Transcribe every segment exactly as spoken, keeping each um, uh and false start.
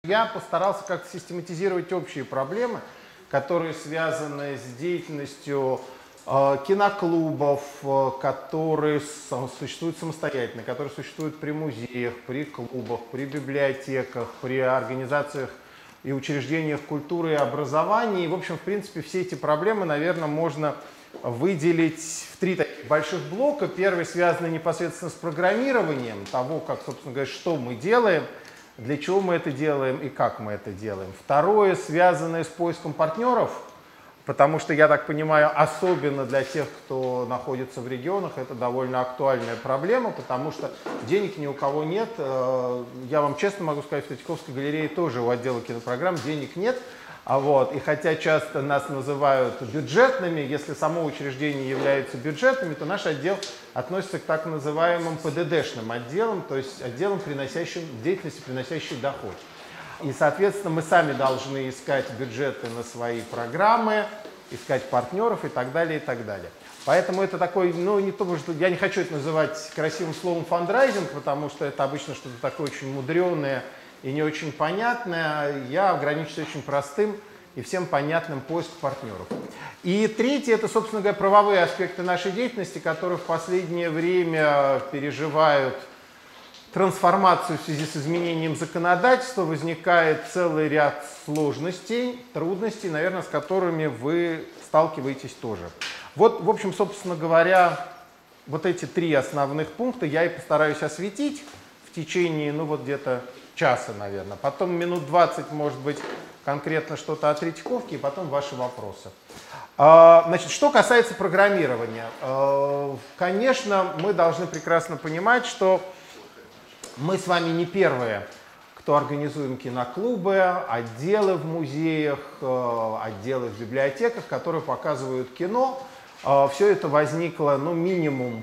Я постарался как-то систематизировать общие проблемы, которые связаны с деятельностью э, киноклубов, э, которые сам, существуют самостоятельно, которые существуют при музеях, при клубах, при библиотеках, при организациях и учреждениях культуры и образования. И, в общем, в принципе, все эти проблемы, наверное, можно выделить в три таких больших блока. Первый связан непосредственно с программированием того, как, собственно говоря, что мы делаем, для чего мы это делаем и как мы это делаем. Второе, связанное с поиском партнеров, потому что, я так понимаю, особенно для тех, кто находится в регионах, это довольно актуальная проблема, потому что денег ни у кого нет. Я вам честно могу сказать, в Третьяковской галерее тоже у отдела кинопрограмм денег нет. А вот, и хотя часто нас называют бюджетными, если само учреждение является бюджетными, то наш отдел относится к так называемым пэ дэ дэ-шным отделам, то есть отделам, приносящим, деятельности, приносящей доход. И, соответственно, мы сами должны искать бюджеты на свои программы, искать партнеров и так далее, и так далее. Поэтому это такой, ну, не то, что я не хочу это называть красивым словом фандрайзинг, потому что это обычно что-то такое очень мудреное и не очень понятное. Я ограничусь очень простым и всем понятным поиск партнеров. И третье, это, собственно говоря, правовые аспекты нашей деятельности, которые в последнее время переживают трансформацию в связи с изменением законодательства. Возникает целый ряд сложностей, трудностей, наверное, с которыми вы сталкиваетесь тоже. Вот, в общем, собственно говоря, вот эти три основных пункта я и постараюсь осветить в течение, ну, вот где-то часа, наверное. Потом минут двадцать, может быть, конкретно что-то о Третьяковке, и потом ваши вопросы. Значит, что касается программирования. Конечно, мы должны прекрасно понимать, что мы с вами не первые, кто организуем киноклубы, отделы в музеях, отделы в библиотеках, которые показывают кино. Все это возникло, ну, минимум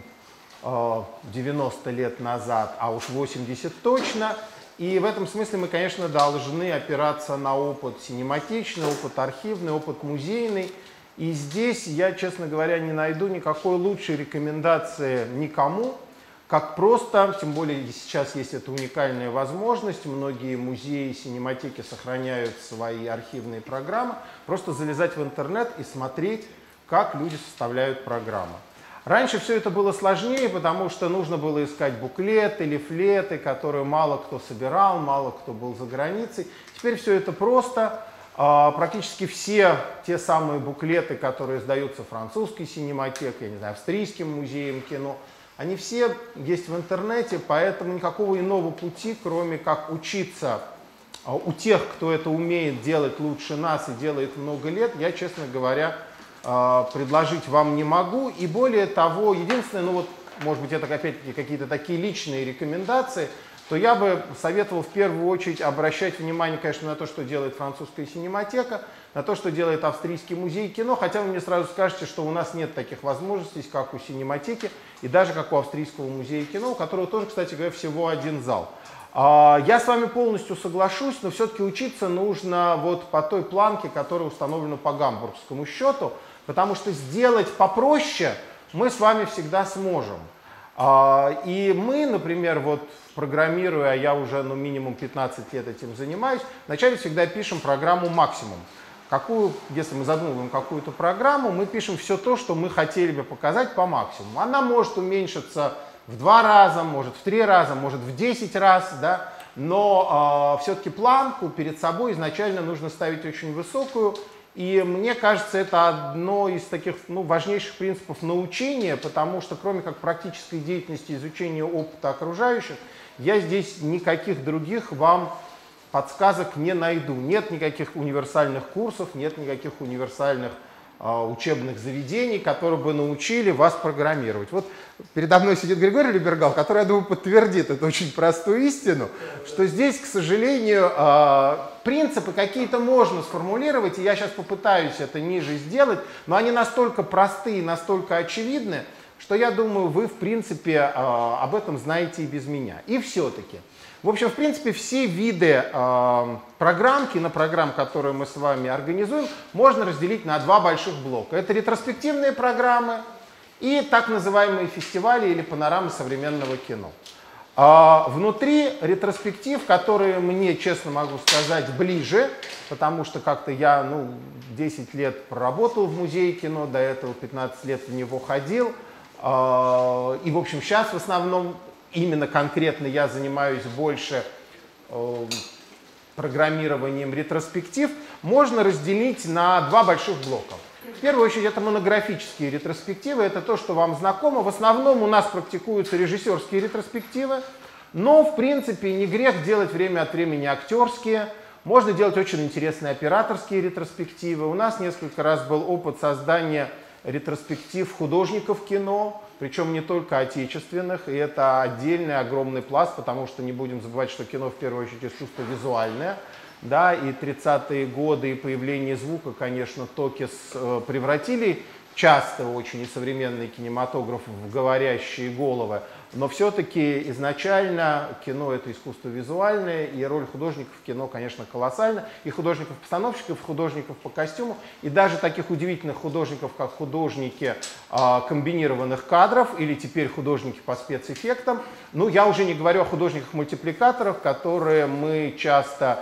девяносто лет назад, а уж восемьдесят точно. И в этом смысле мы, конечно, должны опираться на опыт синематичный, опыт архивный, опыт музейный. И здесь я, честно говоря, не найду никакой лучшей рекомендации никому, как просто, тем более сейчас есть эта уникальная возможность, многие музеи и синематеки сохраняют свои архивные программы, просто залезать в интернет и смотреть, как люди составляют программы. Раньше все это было сложнее, потому что нужно было искать буклеты, лифлеты, которые мало кто собирал, мало кто был за границей. Теперь все это просто. Практически все те самые буклеты, которые издаются французской синематекой, я не знаю, австрийским музеем кино, они все есть в интернете, поэтому никакого иного пути, кроме как учиться у тех, кто это умеет делать лучше нас и делает много лет, я, честно говоря, предложить вам не могу. И более того, единственное, ну вот, может быть, это опять-таки какие-то такие личные рекомендации, то я бы советовал в первую очередь обращать внимание, конечно, на то, что делает французская синематека, на то, что делает австрийский музей кино, хотя вы мне сразу скажете, что у нас нет таких возможностей, как у синематеки и даже как у австрийского музея кино, у которого тоже, кстати говоря, всего один зал. Я с вами полностью соглашусь, но все-таки учиться нужно вот по той планке, которая установлена по гамбургскому счету, потому что сделать попроще мы с вами всегда сможем. И мы, например, вот программируя, я уже ну, минимум пятнадцать лет этим занимаюсь, вначале всегда пишем программу максимум. Какую, если мы задумываем какую-то программу, мы пишем все то, что мы хотели бы показать по максимуму. Она может уменьшиться в два раза, может в три раза, может в десять раз, да? Но э, все-таки планку перед собой изначально нужно ставить очень высокую. И мне кажется, это одно из таких ну, важнейших принципов научения, потому что кроме как практической деятельности, изучения опыта окружающих, я здесь никаких других вам подсказок не найду. Нет никаких универсальных курсов, нет никаких универсальных э, учебных заведений, которые бы научили вас программировать. Вот передо мной сидит Григорий Либергал, который, я думаю, подтвердит эту очень простую истину, что здесь, к сожалению, э, принципы какие-то можно сформулировать, и я сейчас попытаюсь это ниже сделать, но они настолько простые, настолько очевидны, что я думаю, вы, в принципе, э, об этом знаете и без меня. И все-таки. В общем, в принципе, все виды э, программ, кинопрограмм, которые мы с вами организуем, можно разделить на два больших блока. Это ретроспективные программы и так называемые фестивали или панорамы современного кино. А внутри ретроспектив, которые мне, честно могу сказать, ближе, потому что как-то я ну, десять лет проработал в музее кино, до этого пятнадцать лет в него ходил. И, в общем, сейчас в основном именно конкретно я занимаюсь больше программированием ретроспектив, можно разделить на два больших блока. В первую очередь, это монографические ретроспективы, это то, что вам знакомо. В основном у нас практикуются режиссерские ретроспективы, но, в принципе, не грех делать время от времени актерские. Можно делать очень интересные операторские ретроспективы. У нас несколько раз был опыт создания ретроспектив художников кино, причем не только отечественных, и это отдельный огромный пласт, потому что не будем забывать, что кино в первую очередь искусство визуальное. Да, и тридцатые годы, и появление звука, конечно, Токис э, превратили часто очень и современный кинематограф в говорящие головы, но все-таки изначально кино — это искусство визуальное, и роль художников в кино, конечно, колоссальна, и художников-постановщиков, художников по костюму, и даже таких удивительных художников, как художники э, комбинированных кадров, или теперь художники по спецэффектам. Ну, я уже не говорю о художниках-мультипликаторах, которые мы часто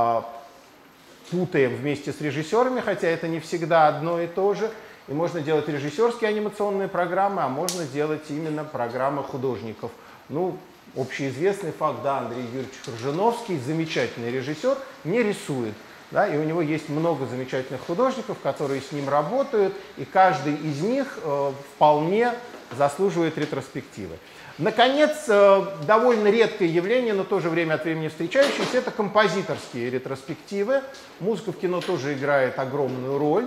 путаем вместе с режиссерами, хотя это не всегда одно и то же. И можно делать режиссерские анимационные программы, а можно делать именно программы художников. Ну, общеизвестный факт, да, Андрей Юрьевич Кржиновский, замечательный режиссер, не рисует. Да, и у него есть много замечательных художников, которые с ним работают, и каждый из них э, вполне заслуживает ретроспективы. Наконец, довольно редкое явление, но тоже время от времени встречающееся, это композиторские ретроспективы. Музыка в кино тоже играет огромную роль.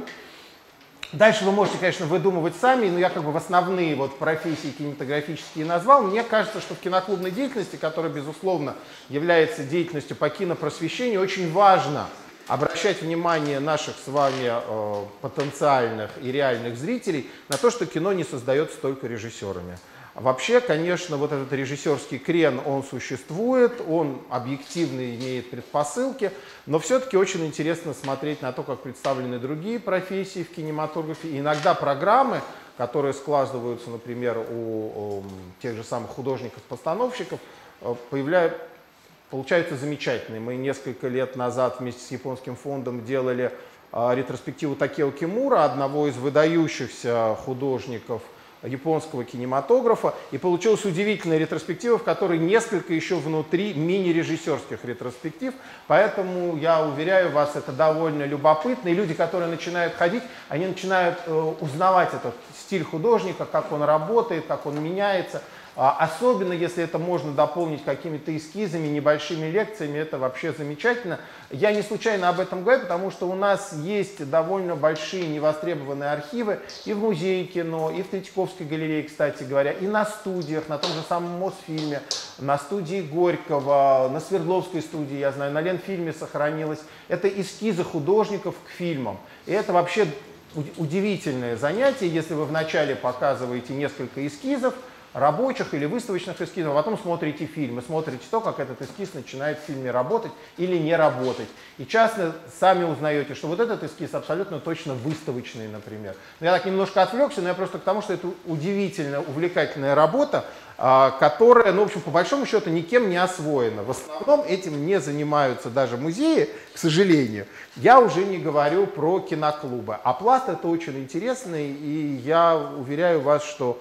Дальше вы можете, конечно, выдумывать сами, но я как бы в основные вот профессии кинематографические назвал. Мне кажется, что в киноклубной деятельности, которая, безусловно, является деятельностью по кинопросвещению, очень важно обращать внимание наших с вами э, потенциальных и реальных зрителей на то, что кино не создается только режиссерами. Вообще, конечно, вот этот режиссерский крен, он существует, он объективно имеет предпосылки, но все-таки очень интересно смотреть на то, как представлены другие профессии в кинематографе. И иногда программы, которые складываются, например, у, у тех же самых художников-постановщиков, появляются, получаются замечательные. Мы несколько лет назад вместе с японским фондом делали а, ретроспективу Такео Кимура, одного из выдающихся художников японского кинематографа, и получилась удивительная ретроспектива, в которой несколько еще внутри мини-режиссерских ретроспектив, поэтому я уверяю вас, это довольно любопытно, и люди, которые начинают ходить, они начинают э, узнавать этот стиль художника, как он работает, как он меняется, а, особенно если это можно дополнить какими-то эскизами, небольшими лекциями, это вообще замечательно. Я не случайно об этом говорю, потому что у нас есть довольно большие невостребованные архивы и в музее кино, и в Третьяковской галерее, кстати говоря, и на студиях, на том же самом Мосфильме, на студии Горького, на Свердловской студии, я знаю, на Ленфильме сохранилось. Это эскизы художников к фильмам. И это вообще удивительное занятие, если вы вначале показываете несколько эскизов, рабочих или выставочных эскизов, а потом смотрите фильм и смотрите то, как этот эскиз начинает в фильме работать или не работать. И часто сами узнаете, что вот этот эскиз абсолютно точно выставочный, например. Но я так немножко отвлекся, но я просто к тому, что это удивительно увлекательная работа, которая, ну, в общем, по большому счету никем не освоена. В основном этим не занимаются даже музеи, к сожалению. Я уже не говорю про киноклубы. А пласт это очень интересный, и я уверяю вас, что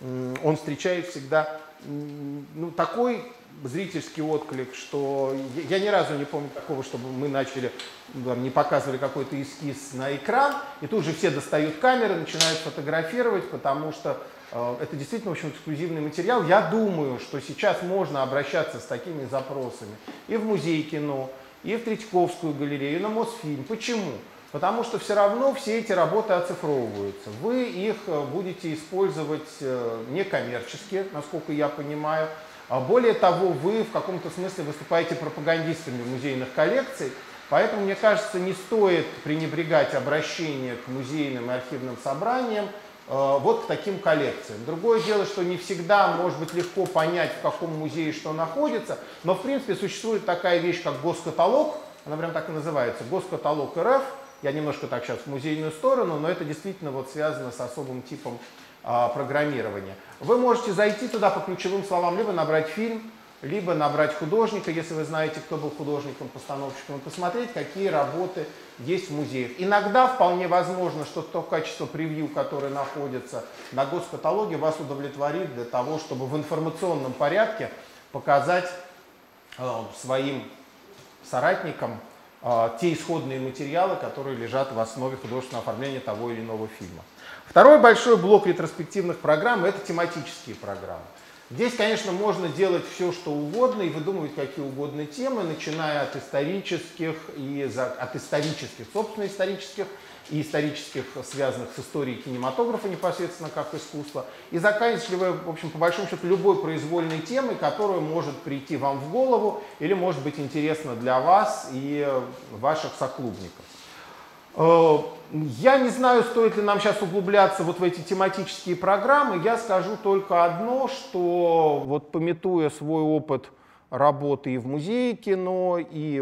он встречает всегда ну, такой зрительский отклик, что я ни разу не помню такого, чтобы мы начали, там, не показывали какой-то эскиз на экран, и тут же все достают камеры, начинают фотографировать, потому что э, это действительно очень эксклюзивный материал. Я думаю, что сейчас можно обращаться с такими запросами и в музей кино, и в Третьяковскую галерею, и на Мосфильм. Почему? Потому что все равно все эти работы оцифровываются. Вы их будете использовать некоммерчески, насколько я понимаю. Более того, вы в каком-то смысле выступаете пропагандистами музейных коллекций, поэтому, мне кажется, не стоит пренебрегать обращение к музейным и архивным собраниям вот к таким коллекциям. Другое дело, что не всегда может быть легко понять, в каком музее что находится, но в принципе существует такая вещь, как госкаталог, она прям так и называется, госкаталог РФ. Я немножко так сейчас в музейную сторону, но это действительно вот связано с особым типом а, программирования. Вы можете зайти туда по ключевым словам, либо набрать фильм, либо набрать художника, если вы знаете, кто был художником-постановщиком, и посмотреть, какие работы есть в музеях. Иногда вполне возможно, что то качество превью, которое находится на госкаталоге, вас удовлетворит для того, чтобы в информационном порядке показать э, своим соратникам э, те исходные материалы, которые лежат в основе художественного оформления того или иного фильма. Второй большой блок ретроспективных программ – это тематические программы. Здесь, конечно, можно делать все, что угодно и выдумывать какие угодно темы, начиная от исторических, и за, от исторических, собственно, исторических, и исторических, связанных с историей кинематографа непосредственно как искусства, и заканчивая, в общем, по большому счету, любой произвольной темой, которая может прийти вам в голову или может быть интересна для вас и ваших соклубников. Я не знаю, стоит ли нам сейчас углубляться вот в эти тематические программы. Я скажу только одно, что вот памятуя свой опыт работы и в музее кино, и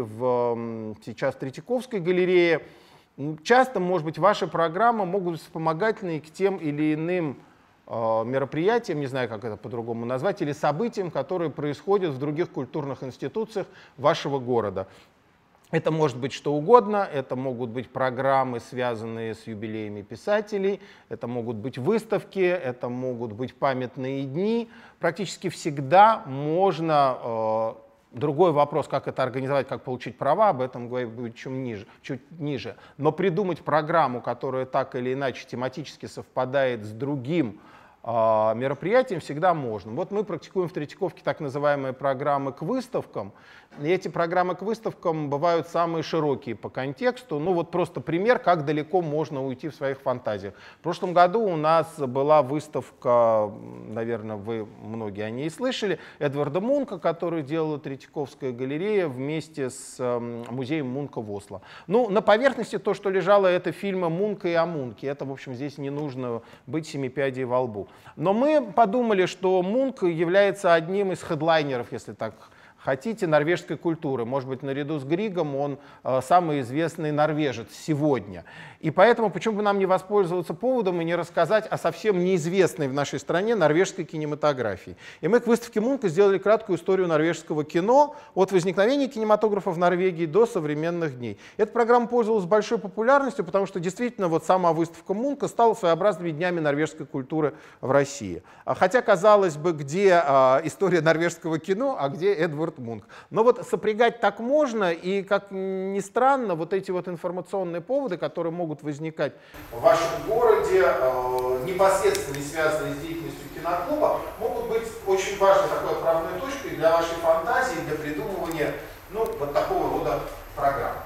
в сейчас Третьяковской галерее, часто, может быть, ваши программы могут быть вспомогательны к тем или иным э, мероприятиям, не знаю, как это по-другому назвать, или событиям, которые происходят в других культурных институциях вашего города. Это может быть что угодно, это могут быть программы, связанные с юбилеями писателей, это могут быть выставки, это могут быть памятные дни. Практически всегда можно, э, другой вопрос, как это организовать, как получить права, об этом говорить будет чуть ниже, чуть ниже. Но придумать программу, которая так или иначе тематически совпадает с другим мероприятиям, всегда можно. Вот мы практикуем в Третьяковке так называемые программы к выставкам. И эти программы к выставкам бывают самые широкие по контексту. Ну вот просто пример, как далеко можно уйти в своих фантазиях. В прошлом году у нас была выставка, наверное, вы многие о ней слышали, Эдварда Мунка, который делала Третьяковская галерея вместе с музеем Мунка в Осло. Ну, на поверхности то, что лежало, это фильмы Мунка и о Мунке. Это, в общем, здесь не нужно быть семипядей во лбу. Но мы подумали, что Мунк является одним из хедлайнеров, если так хотите, норвежской культуры. Может быть, наряду с Григом он э, самый известный норвежец сегодня. И поэтому почему бы нам не воспользоваться поводом и не рассказать о совсем неизвестной в нашей стране норвежской кинематографии. И мы к выставке Мунка сделали краткую историю норвежского кино от возникновения кинематографа в Норвегии до современных дней. Эта программа пользовалась большой популярностью, потому что действительно вот сама выставка Мунка стала своеобразными днями норвежской культуры в России. Хотя, казалось бы, где э, история норвежского кино, а где Эдвард Мунк. Но вот сопрягать так можно, и, как ни странно, вот эти вот информационные поводы, которые могут возникать в вашем городе, э, непосредственно связанные с деятельностью киноклуба, могут быть очень важной такой отправной точкой для вашей фантазии, для придумывания, ну, вот такого рода программ.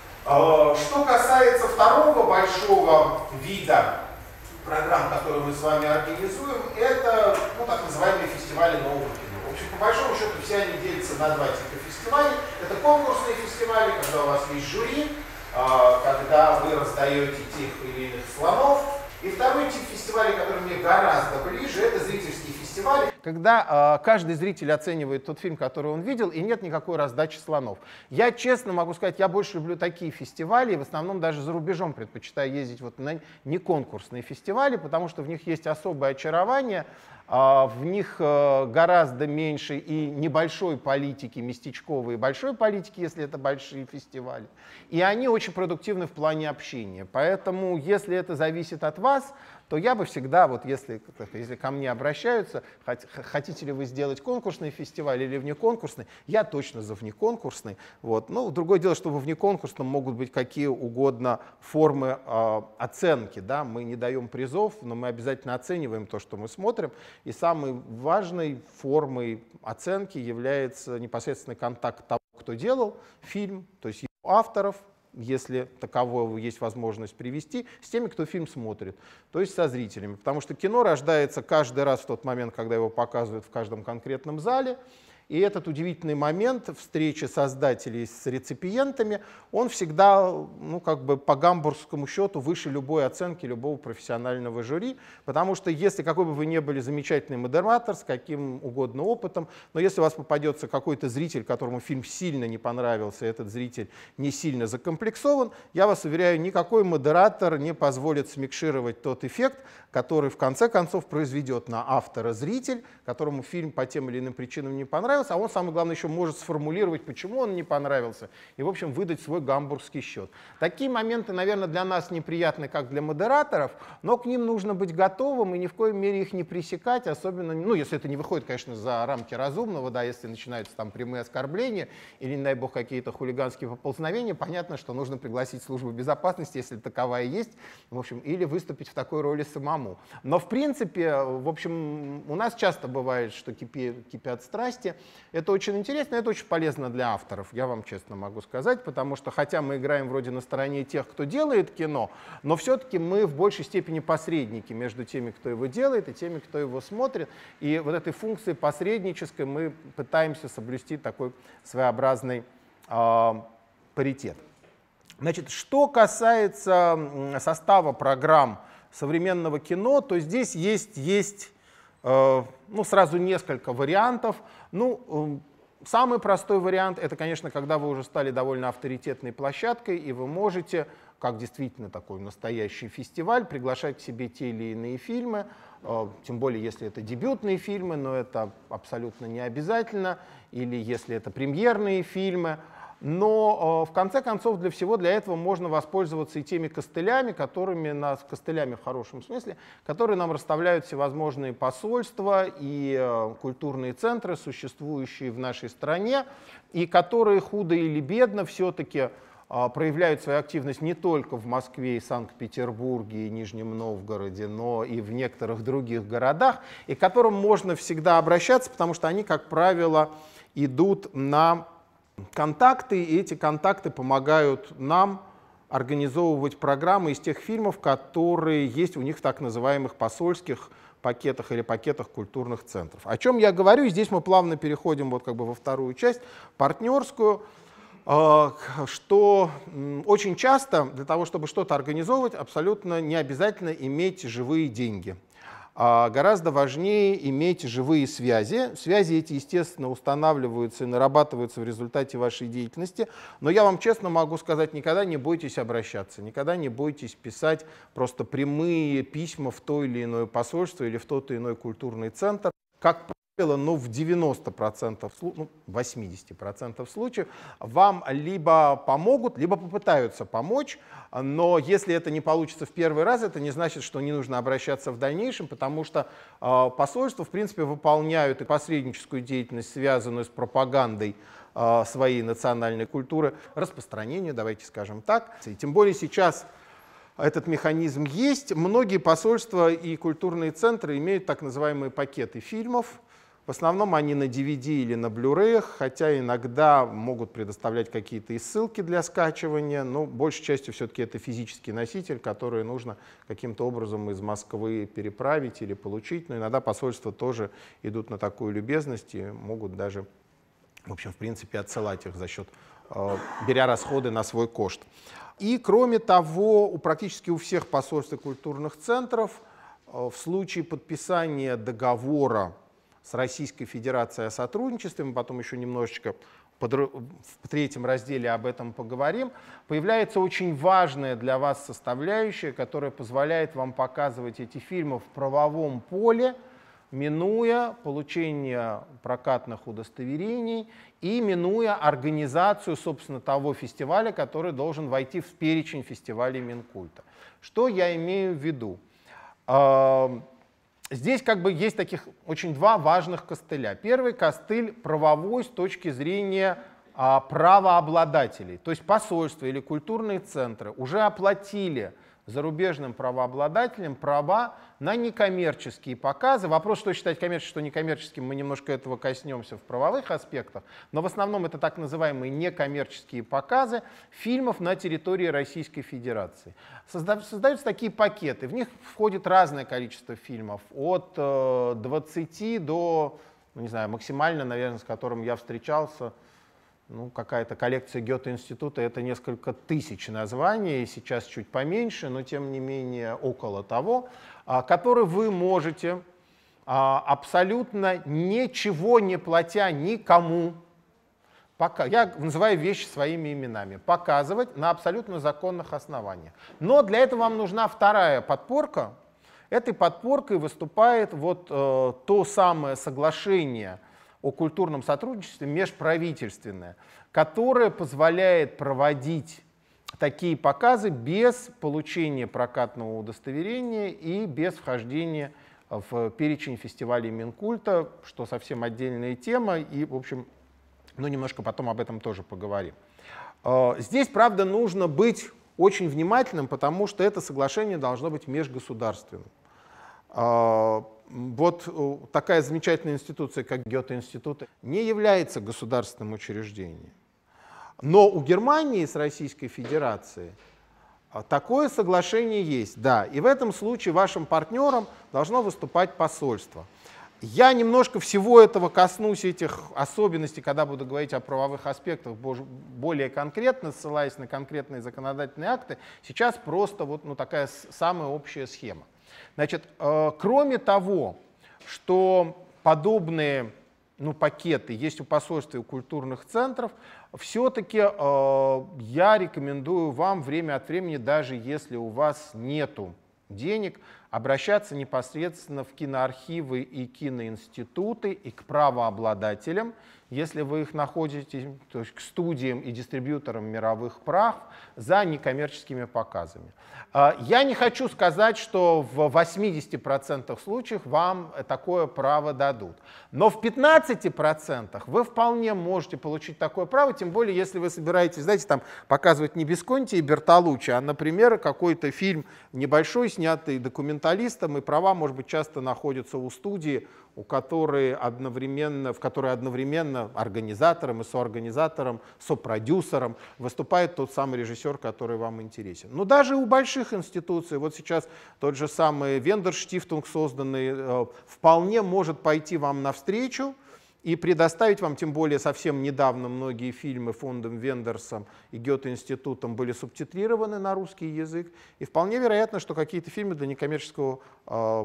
Э, что касается второго большого вида программ, которые мы с вами организуем, это, ну, так называемые фестивали нового кино. В общем, по большому счету, все они делятся на два типа фестивалей. Это конкурсные фестивали, когда у вас есть жюри, когда вы раздаете тех или иных слонов. И второй тип фестивалей, который мне гораздо ближе, это зрительские фестивали, когда э, каждый зритель оценивает тот фильм, который он видел, и нет никакой раздачи слонов. Я честно могу сказать, я больше люблю такие фестивали, и в основном даже за рубежом предпочитаю ездить вот на неконкурсные фестивали, потому что в них есть особое очарование, э, в них э, гораздо меньше и небольшой политики, местечковой, и большой политики, если это большие фестивали. И они очень продуктивны в плане общения. Поэтому, если это зависит от вас, то я бы всегда, вот если, если ко мне обращаются, хотите ли вы сделать конкурсный фестиваль или внеконкурсный, я точно за внеконкурсный. Вот. Ну, другое дело, что во внеконкурсном могут быть какие угодно формы э, оценки. Да? Мы не даем призов, но мы обязательно оцениваем то, что мы смотрим. И самой важной формой оценки является непосредственный контакт того, кто делал фильм, то есть его авторов, если такового есть возможность привести, с теми, кто фильм смотрит, то есть со зрителями. Потому что кино рождается каждый раз в тот момент, когда его показывают в каждом конкретном зале. И этот удивительный момент встречи создателей с реципиентами, он всегда, ну, как бы по гамбургскому счету выше любой оценки любого профессионального жюри, потому что если, какой бы вы ни были замечательный модератор, с каким угодно опытом, но если у вас попадется какой-то зритель, которому фильм сильно не понравился, и этот зритель не сильно закомплексован, я вас уверяю, никакой модератор не позволит смикшировать тот эффект, который в конце концов произведет на автора зритель, которому фильм по тем или иным причинам не понравился, понравился, а он, самое главное, еще может сформулировать, почему он не понравился, и, в общем, выдать свой гамбургский счет. Такие моменты, наверное, для нас неприятны, как для модераторов, но к ним нужно быть готовым и ни в коей мере их не пресекать, особенно, ну, если это не выходит, конечно, за рамки разумного, да, если начинаются там прямые оскорбления или, не дай бог, какие-то хулиганские поползновения, понятно, что нужно пригласить службу безопасности, если таковая есть, в общем, или выступить в такой роли самому. Но, в принципе, в общем, у нас часто бывает, что кипи, кипят страсти. Это очень интересно, это очень полезно для авторов, я вам честно могу сказать, потому что, хотя мы играем вроде на стороне тех, кто делает кино, но все-таки мы в большей степени посредники между теми, кто его делает, и теми, кто его смотрит. И вот этой функции посреднической мы пытаемся соблюсти такой своеобразный э, паритет. Значит, что касается состава программ современного кино, то здесь есть, есть э, ну, сразу несколько вариантов. Ну, э, самый простой вариант — это, конечно, когда вы уже стали довольно авторитетной площадкой, и вы можете, как действительно такой настоящий фестиваль, приглашать к себе те или иные фильмы, э, тем более если это дебютные фильмы, но это абсолютно не обязательно, или если это премьерные фильмы. Но в конце концов для всего для этого можно воспользоваться и теми костылями, которыми нас, костылями в хорошем смысле, которые нам расставляют всевозможные посольства и культурные центры, существующие в нашей стране, и которые худо или бедно все-таки проявляют свою активность не только в Москве, и Санкт-Петербурге, и Нижнем Новгороде, но и в некоторых других городах, и к которым можно всегда обращаться, потому что они, как правило, идут на контакты, и эти контакты помогают нам организовывать программы из тех фильмов, которые есть у них в так называемых посольских пакетах или пакетах культурных центров. О чем я говорю, и здесь мы плавно переходим вот как бы во вторую часть, партнерскую, что очень часто для того, чтобы что-то организовывать, абсолютно не обязательно иметь живые деньги. Гораздо важнее иметь живые связи. Связи эти, естественно, устанавливаются и нарабатываются в результате вашей деятельности. Но я вам честно могу сказать, никогда не бойтесь обращаться, никогда не бойтесь писать просто прямые письма в то или иное посольство или в тот или иной культурный центр. Как правило, но в девяноста процентах, ну, восьмидесяти процентах случаев вам либо помогут, либо попытаются помочь. Но если это не получится в первый раз, это не значит, что не нужно обращаться в дальнейшем, потому что э, посольства, в принципе, выполняют и посредническую деятельность, связанную с пропагандой э, своей национальной культуры, распространение, давайте скажем так. И тем более сейчас этот механизм есть. Многие посольства и культурные центры имеют так называемые пакеты фильмов. В основном они на ди ви ди или на Blu-ray, хотя иногда могут предоставлять какие-то и ссылки для скачивания, но большей частью все-таки это физический носитель, который нужно каким-то образом из Москвы переправить или получить. Но иногда посольства тоже идут на такую любезность и могут даже, в общем, в принципе, отсылать их за счет, беря расходы на свой кошт. И, кроме того, у практически у всех посольств и культурных центров в случае подписания договора с Российской Федерацией о сотрудничестве, мы потом еще немножечко в третьем разделе об этом поговорим, появляется очень важная для вас составляющая, которая позволяет вам показывать эти фильмы в правовом поле, минуя получение прокатных удостоверений и минуя организацию, собственно, того фестиваля, который должен войти в перечень фестивалей Минкульта. Что я имею в виду? Здесь как бы есть таких очень два важных костыля. Первый костыль правовой с точки зрения а, правообладателей. То есть посольства или культурные центры уже оплатили зарубежным правообладателям права на некоммерческие показы. Вопрос, что считать коммерческим, что некоммерческим, мы немножко этого коснемся в правовых аспектах, но в основном это так называемые некоммерческие показы фильмов на территории Российской Федерации. Создаются такие пакеты, в них входит разное количество фильмов, от двадцати до, ну, не знаю, максимально, наверное, с которым я встречался, ну, какая-то коллекция Гёте-института, это несколько тысяч названий, сейчас чуть поменьше, но тем не менее около того, которые вы можете абсолютно ничего не платя никому, пока, я называю вещи своими именами, показывать на абсолютно законных основаниях. Но для этого вам нужна вторая подпорка. Этой подпоркой выступает вот э, то самое соглашение о культурном сотрудничестве межправительственное, которое позволяет проводить такие показы без получения прокатного удостоверения и без вхождения в перечень фестивалей Минкульта, что совсем отдельная тема, и, в общем, ну, немножко потом об этом тоже поговорим. Здесь, правда, нужно быть очень внимательным, потому что это соглашение должно быть межгосударственным. Вот такая замечательная институция, как Гёте-институт, не является государственным учреждением. Но у Германии с Российской Федерацией такое соглашение есть, да. И в этом случае вашим партнером должно выступать посольство. Я немножко всего этого коснусь, этих особенностей, когда буду говорить о правовых аспектах более конкретно, ссылаясь на конкретные законодательные акты. Сейчас просто вот, ну, такая самая общая схема. Значит, э, кроме того, что подобные, ну, пакеты есть у посольств и у культурных центров, все-таки э, я рекомендую вам время от времени, даже если у вас нету денег, обращаться непосредственно в киноархивы и киноинституты и к правообладателям, если вы их находите, то есть к студиям и дистрибьюторам мировых прав за некоммерческими показами. Я не хочу сказать, что в восьмидесяти процентах случаев вам такое право дадут, но в пятнадцати процентах вы вполне можете получить такое право, тем более, если вы собираетесь, знаете, там показывать не Бисконти и Бертолуччи, а, например, какой-то фильм небольшой, снятый документалистом, и права, может быть, часто находятся у студии, у которой одновременно, в которой одновременно организатором и соорганизатором, сопродюсером выступает тот самый режиссер, который вам интересен. Но даже у больших институций, вот сейчас тот же самый Вендерштифтунг, созданный, вполне может пойти вам навстречу и предоставить вам, тем более совсем недавно многие фильмы фондом Вендерсом и Гёте-институтом были субтитрированы на русский язык, и вполне вероятно, что какие-то фильмы для некоммерческого э,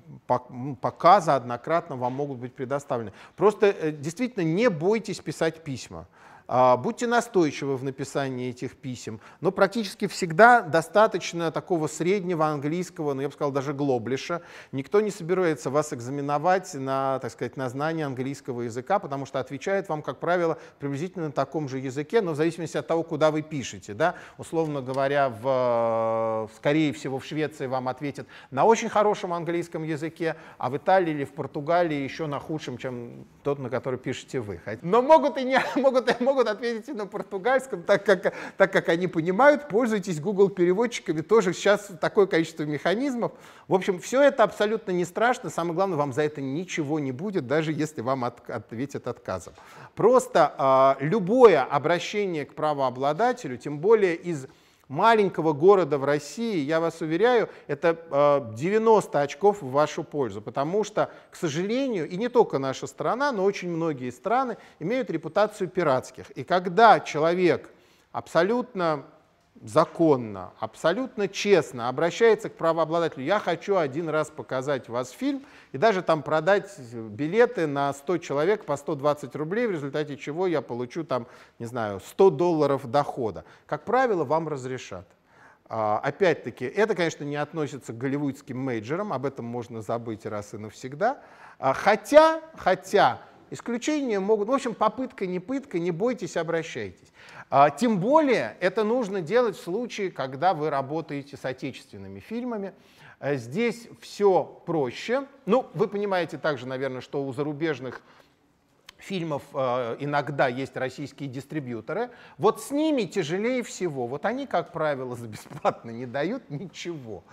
показа однократно вам могут быть предоставлены. Просто э, действительно не бойтесь писать письма. Будьте настойчивы в написании этих писем, но практически всегда достаточно такого среднего английского, ну я бы сказал даже глоблиша. Никто не собирается вас экзаменовать на, так сказать, на знание английского языка, потому что отвечает вам, как правило, приблизительно на таком же языке, но в зависимости от того, куда вы пишете. Да? Условно говоря, в, скорее всего в Швеции вам ответят на очень хорошем английском языке, а в Италии или в Португалии еще на худшем, чем тот, на который пишете вы. Но могут и не могут, и могут ответить на португальском, так как, так как они понимают, пользуйтесь Google переводчиками, тоже сейчас такое количество механизмов. В общем, все это абсолютно не страшно, самое главное, вам за это ничего не будет, даже если вам от, ответят отказом. Просто э, любое обращение к правообладателю, тем более из маленького города в России, я вас уверяю, это девяносто очков в вашу пользу, потому что, к сожалению, и не только наша страна, но очень многие страны имеют репутацию пиратских. И когда человек абсолютно законно, абсолютно честно обращается к правообладателю, я хочу один раз показать у вас фильм, и даже там продать билеты на сто человек по сто двадцать рублей, в результате чего я получу там, не знаю, сто долларов дохода. Как правило, вам разрешат. Опять-таки, это, конечно, не относится к голливудским мейджорам, об этом можно забыть раз и навсегда. Хотя, хотя, исключения могут, в общем, попытка не пытка, не бойтесь, обращайтесь. Тем более это нужно делать в случае, когда вы работаете с отечественными фильмами. Здесь все проще. Ну, вы понимаете также, наверное, что у зарубежных фильмов э, иногда есть российские дистрибьюторы. Вот с ними тяжелее всего. Вот они, как правило, за бесплатно не дают ничего.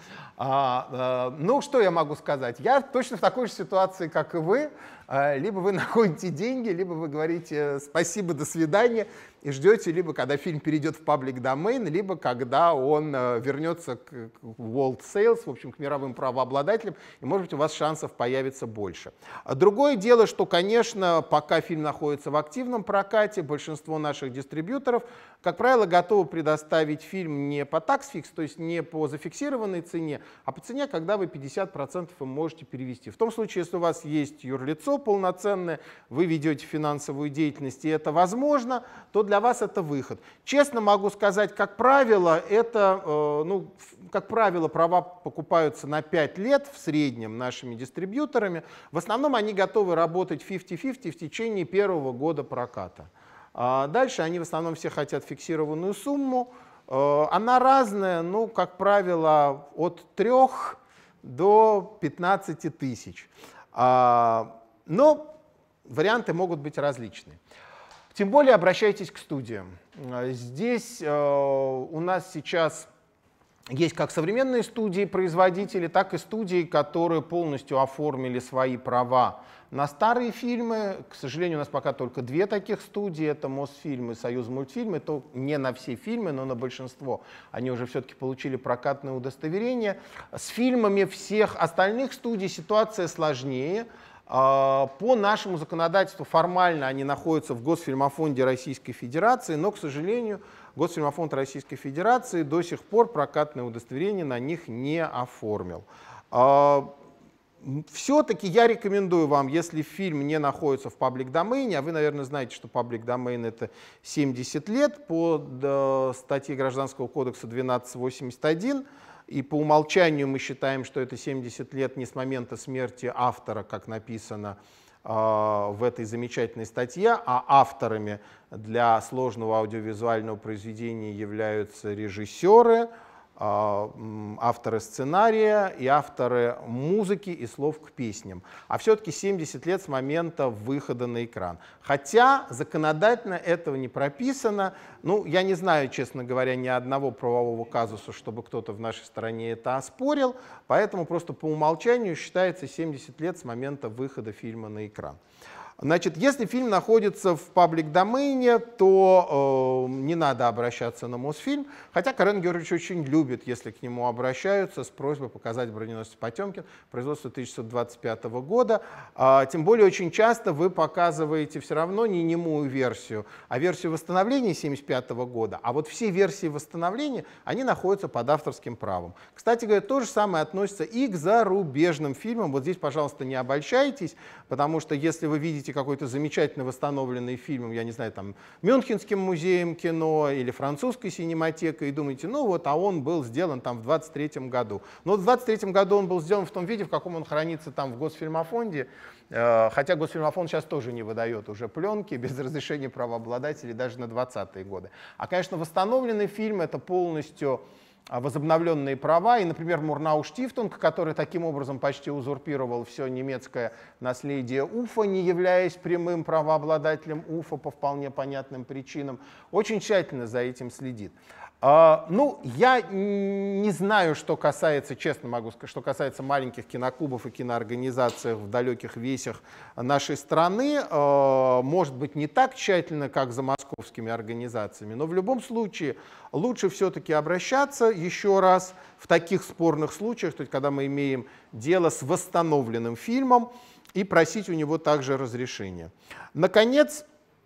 А, э, ну, что я могу сказать? Я точно в такой же ситуации, как и вы. Э, либо вы находите деньги, либо вы говорите «спасибо, до свидания» и ждете, либо когда фильм перейдет в паблик домен, либо когда он э, вернется к, к World Sales, в общем, к мировым правообладателям, и, может быть, у вас шансов появится больше. Другое дело, что, конечно, пока фильм находится в активном прокате, большинство наших дистрибьюторов, как правило, готовы предоставить фильм не по tax-fix, то есть не по зафиксированной цене, а по цене, когда вы пятьдесят процентов им можете перевести. В том случае, если у вас есть юрлицо полноценное, вы ведете финансовую деятельность, и это возможно, то для вас это выход. Честно могу сказать, как правило, это, э, ну, как правило, права покупаются на пять лет в среднем нашими дистрибьюторами. В основном они готовы работать пятьдесят на пятьдесят в течение первого года проката. Дальше они в основном все хотят фиксированную сумму. Она разная, ну, как правило, от трёх до пятнадцати тысяч. Но варианты могут быть различные. Тем более обращайтесь к студиям. Здесь у нас сейчас есть как современные студии-производители, так и студии, которые полностью оформили свои права на старые фильмы. К сожалению, у нас пока только две таких студии. Это Мосфильм и Союзмультфильм. Это не на все фильмы, но на большинство. Они уже все-таки получили прокатное удостоверение. С фильмами всех остальных студий ситуация сложнее. По нашему законодательству формально они находятся в Госфильмофонде Российской Федерации, но, к сожалению, Госфильмофонд Российской Федерации до сих пор прокатное удостоверение на них не оформил. Все-таки я рекомендую вам, если фильм не находится в паблик-домене, а вы, наверное, знаете, что паблик-домен — это семьдесят лет по статье Гражданского кодекса двенадцать восемьдесят один, и по умолчанию мы считаем, что это семьдесят лет не с момента смерти автора, как написано э, в этой замечательной статье, а авторами для сложного аудиовизуального произведения являются режиссеры, авторы сценария и авторы музыки и слов к песням. А все-таки семьдесят лет с момента выхода на экран. Хотя законодательно этого не прописано. Ну, я не знаю, честно говоря, ни одного правового казуса, чтобы кто-то в нашей стране это оспорил. Поэтому просто по умолчанию считается семьдесят лет с момента выхода фильма на экран. Значит, если фильм находится в паблик-домене, то э, не надо обращаться на Мосфильм, хотя Карен Георгиевич очень любит, если к нему обращаются с просьбой показать «Броненосец Потемкин», производства тысяча девятьсот двадцать пятого года. А, тем более очень часто вы показываете все равно не немую версию, а версию восстановления семьдесят пятого года. А вот все версии восстановления, они находятся под авторским правом. Кстати говоря, то же самое относится и к зарубежным фильмам. Вот здесь, пожалуйста, не обольщайтесь, потому что если вы видите какой-то замечательно восстановленный фильм, я не знаю, там, Мюнхенским музеем кино или французской синематекой, и думаете, ну вот, а он был сделан там в двадцать третьем году. Но в двадцать третьем году он был сделан в том виде, в каком он хранится там в Госфильмофонде, хотя Госфильмофонд сейчас тоже не выдает уже пленки без разрешения правообладателей даже на двадцатые годы. А, конечно, восстановленный фильм — это полностью возобновленные права, и, например, Мурнау Штифтунг, который таким образом почти узурпировал все немецкое наследие Уфа, не являясь прямым правообладателем Уфа по вполне понятным причинам, очень тщательно за этим следит. Uh, ну, я не знаю, что касается, честно могу сказать, что касается маленьких киноклубов и киноорганизаций в далеких весях нашей страны, uh, может быть, не так тщательно, как за московскими организациями, но в любом случае лучше все-таки обращаться еще раз в таких спорных случаях, то есть когда мы имеем дело с восстановленным фильмом, и просить у него также разрешения. Наконец,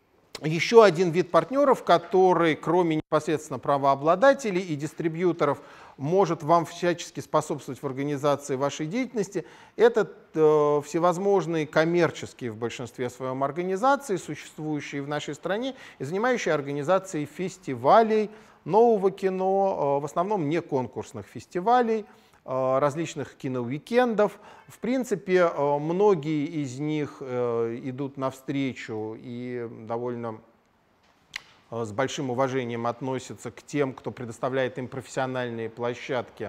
еще один вид партнеров, который, кроме непосредственно правообладателей и дистрибьюторов, может вам всячески способствовать в организации вашей деятельности, это э, всевозможные коммерческие в большинстве своем организации, существующие в нашей стране и занимающие организацией фестивалей нового кино, э, в основном не конкурсных фестивалей, различных киноуикендов. В принципе, многие из них идут навстречу и довольно с большим уважением относятся к тем, кто предоставляет им профессиональные площадки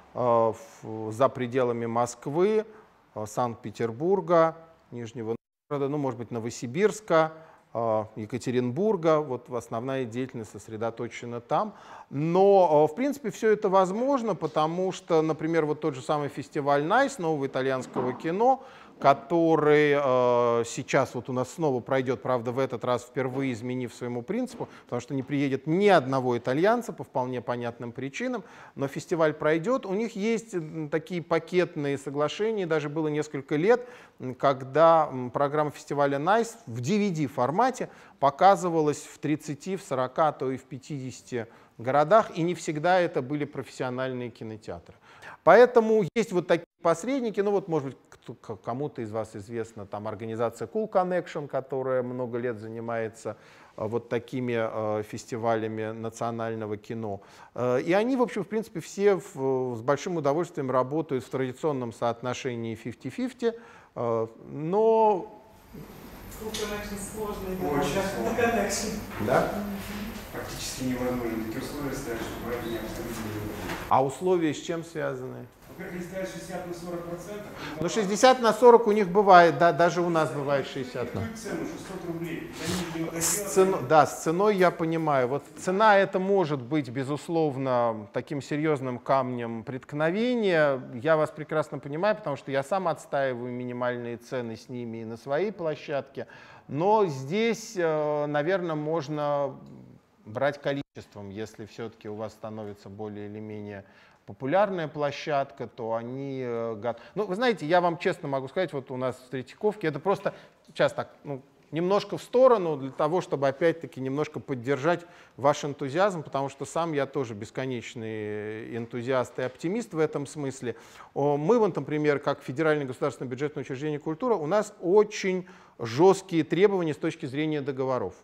за пределами Москвы, Санкт-Петербурга, Нижнего Новгорода, ну, может быть, Новосибирска, Екатеринбурга, вот основная деятельность сосредоточена там. Но, в принципе, все это возможно, потому что, например, вот тот же самый фестиваль найс нового итальянского кино, который э, сейчас вот у нас снова пройдет, правда, в этот раз впервые изменив своему принципу, потому что не приедет ни одного итальянца по вполне понятным причинам, но фестиваль пройдет. У них есть такие пакетные соглашения, даже было несколько лет, когда программа фестиваля найс в ди ви ди-формате показывалась в тридцати, в сорока, а то и в пятидесяти городах, и не всегда это были профессиональные кинотеатры. Поэтому есть вот такие посредники, ну вот, может быть, кому-то из вас известна там организация Cool Connection, которая много лет занимается вот такими фестивалями национального кино. И они, в общем, в принципе, все с большим удовольствием работают в традиционном соотношении пятьдесят на пятьдесят, но... Cool Connection сложный. Очень сложный. Да? Практически невозможно. Такие условия ставят, что браки не абсолютно. А условия с чем связаны? Во-первых, они ставят шестьдесят на сорок процентов. Ну, шестьдесят на сорок у них бывает, да, даже у нас бывает шестьдесят. Какую цену? шестьсот рублей. С ценой, да, с ценой я понимаю. Вот цена это может быть, безусловно, таким серьезным камнем преткновения. Я вас прекрасно понимаю, потому что я сам отстаиваю минимальные цены с ними и на своей площадке. Но здесь, наверное, можно брать количеством. Если все-таки у вас становится более или менее популярная площадка, то они... Ну, вы знаете, я вам честно могу сказать, вот у нас в Третьяковке, это просто сейчас так, ну, немножко в сторону для того, чтобы опять-таки немножко поддержать ваш энтузиазм, потому что сам я тоже бесконечный энтузиаст и оптимист в этом смысле. Мы, вот, например, как Федеральное государственное бюджетное учреждение «Культура», у нас очень жесткие требования с точки зрения договоров.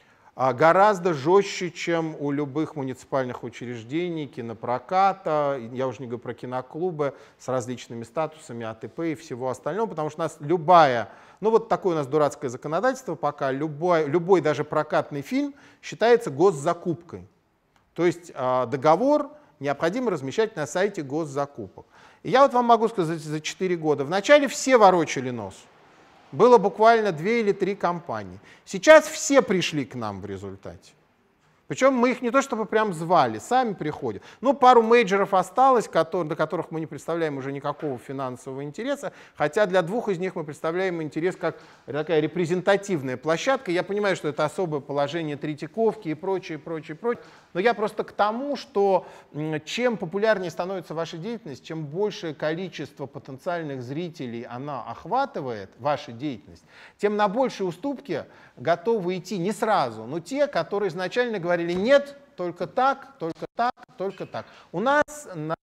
Гораздо жестче, чем у любых муниципальных учреждений, кинопроката, я уже не говорю про киноклубы с различными статусами, АТП и всего остального, потому что у нас любая, ну вот такое у нас дурацкое законодательство, пока любой, любой даже прокатный фильм считается госзакупкой. То есть договор необходимо размещать на сайте госзакупок. И я вот вам могу сказать, за четыре года вначале все ворочали нос. Было буквально две или три компании. Сейчас все пришли к нам в результате. Причем мы их не то чтобы прям звали, сами приходят. Ну, пару мейджоров осталось, которые, до которых мы не представляем уже никакого финансового интереса, хотя для двух из них мы представляем интерес как такая репрезентативная площадка. Я понимаю, что это особое положение Третьяковки и прочее, прочее, прочее. Но я просто к тому, что чем популярнее становится ваша деятельность, чем большее количество потенциальных зрителей она охватывает, ваша деятельность, тем на большие уступки готовы идти не сразу, но те, которые изначально говорили нет, только так, только так, только так. У нас на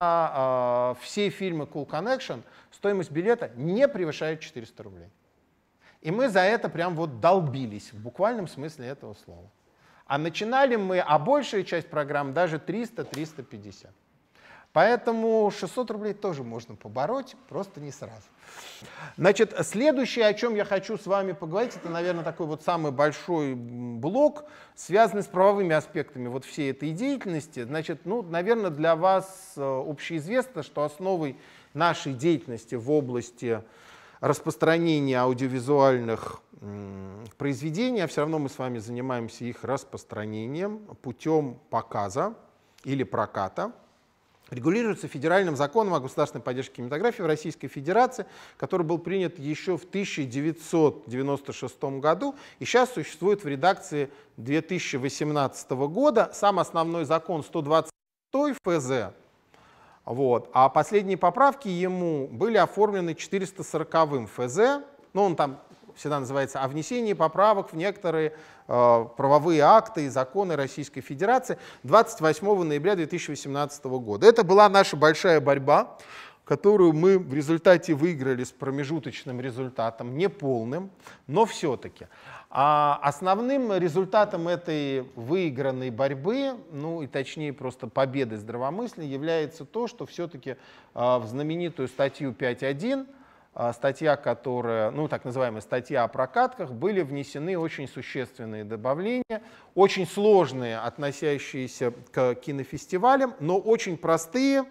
э, все фильмы Cool Connection стоимость билета не превышает четыреста рублей. И мы за это прям вот долбились в буквальном смысле этого слова. А начинали мы, а большая часть программ даже триста — триста пятьдесят. Поэтому шестьсот рублей тоже можно побороть, просто не сразу. Значит, следующее, о чем я хочу с вами поговорить, это, наверное, такой вот самый большой блок, связанный с правовыми аспектами вот всей этой деятельности. Значит, ну, наверное, для вас общеизвестно, что основой нашей деятельности в области распространения аудиовизуальных произведений, а все равно мы с вами занимаемся их распространением путем показа или проката, регулируется федеральным законом о государственной поддержке кинематографии в Российской Федерации, который был принят еще в тысяча девятьсот девяносто шестом году и сейчас существует в редакции две тысячи восемнадцатого года. Сам основной закон сто двадцать эф зэ, вот, а последние поправки ему были оформлены четыреста сороковым эф зэ, ну он там всегда называется «О внесении поправок в некоторые э, правовые акты и законы Российской Федерации» двадцать восьмого ноября две тысячи восемнадцатого года. Это была наша большая борьба, которую мы в результате выиграли с промежуточным результатом, неполным, но все-таки. А основным результатом этой выигранной борьбы, ну и точнее просто победы здравомыслия, является то, что все-таки э, в знаменитую статью пять точка один, статья, которая, ну, так называемая статья о прокатках, были внесены очень существенные добавления, очень сложные, относящиеся к кинофестивалям, но очень простые,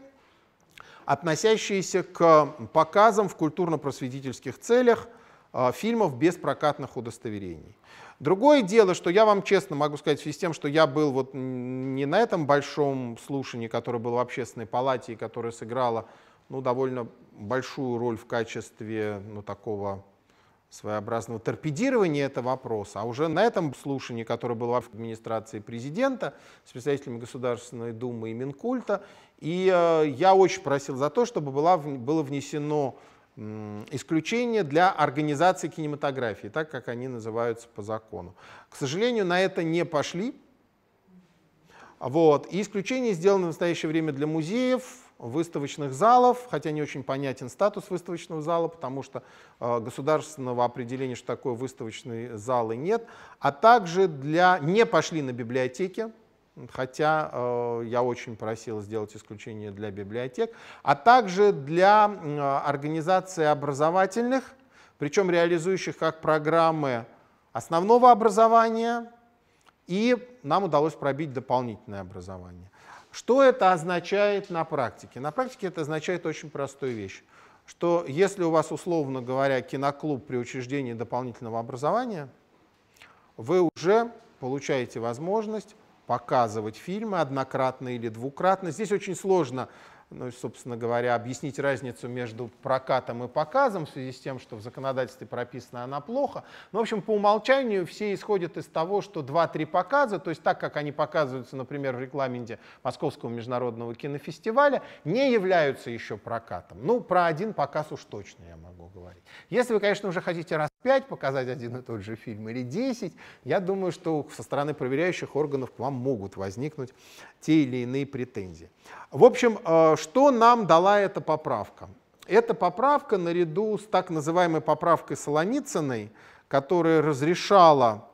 относящиеся к показам в культурно-просветительских целях фильмов без прокатных удостоверений. Другое дело, что я вам честно могу сказать, в связи с тем, что я был вот не на этом большом слушании, которое было в Общественной палате и которое сыграло ну, довольно большую роль в качестве ну, такого своеобразного торпедирования этого вопроса, а уже на этом слушании, которое было в администрации президента с представителями Государственной Думы и Минкульта, и э, я очень просил за то, чтобы была, было внесено э, исключение для организации кинематографии, так как они называются по закону. К сожалению, на это не пошли. Вот. И исключение сделано в настоящее время для музеев, выставочных залов, хотя не очень понятен статус выставочного зала, потому что э, государственного определения, что такое выставочные залы, нет, а также для... не пошли на библиотеки, хотя э, я очень просил сделать исключение для библиотек, а также для э, организаций образовательных, причем реализующих как программы основного образования, и нам удалось пробить дополнительное образование. Что это означает на практике? На практике это означает очень простую вещь, что если у вас, условно говоря, киноклуб при учреждении дополнительного образования, вы уже получаете возможность показывать фильмы однократно или двукратно. Здесь очень сложно, ну, собственно говоря, объяснить разницу между прокатом и показом в связи с тем, что в законодательстве прописана она плохо. Но, в общем, по умолчанию все исходят из того, что два-три показа, то есть так, как они показываются, например, в регламенте Московского международного кинофестиваля, не являются еще прокатом. Ну, про один показ уж точно я могу говорить. Если вы, конечно, уже хотите раз пять показать один и тот же фильм или десять, я думаю, что со стороны проверяющих органов к вам могут возникнуть те или иные претензии. В общем, что нам дала эта поправка? Эта поправка, наряду с так называемой поправкой Солоницыной, которая разрешала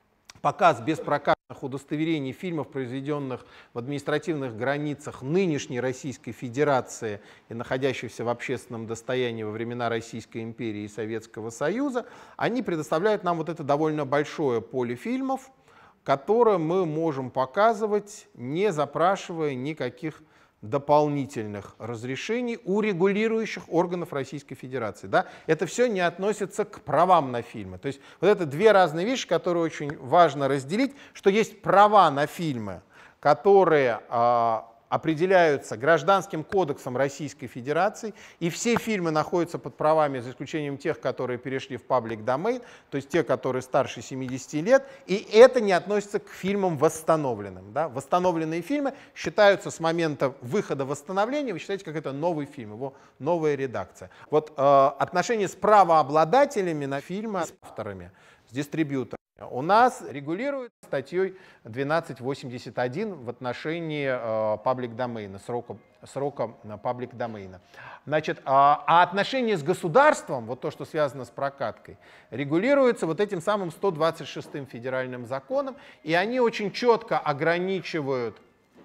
показ без прокатных удостоверений фильмов, произведенных в административных границах нынешней Российской Федерации и находящихся в общественном достоянии во времена Российской империи и Советского Союза, они предоставляют нам вот это довольно большое поле фильмов, которое мы можем показывать, не запрашивая никаких дополнительных разрешений у регулирующих органов Российской Федерации. Да? Это все не относится к правам на фильмы. То есть вот это две разные вещи, которые очень важно разделить, что есть права на фильмы, которые э, определяются Гражданским кодексом Российской Федерации, и все фильмы находятся под правами, за исключением тех, которые перешли в public domain, то есть те, которые старше семидесяти лет, и это не относится к фильмам восстановленным. Да? Восстановленные фильмы считаются с момента выхода восстановления, вы считаете, как это новый фильм, его новая редакция. Вот э, отношения с правообладателями на фильмы, с авторами, с дистрибьюторами, у нас регулирует статьей двенадцать восемьдесят один в отношении э, public domain, срока, срока public domain. Значит, а, а отношения с государством, вот то, что связано с прокаткой, регулируется вот этим самым сто двадцать шестым федеральным законом, и они очень четко ограничивают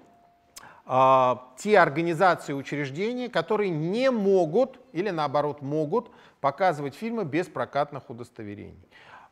э, те организации и учреждения, которые не могут или наоборот могут показывать фильмы без прокатных удостоверений.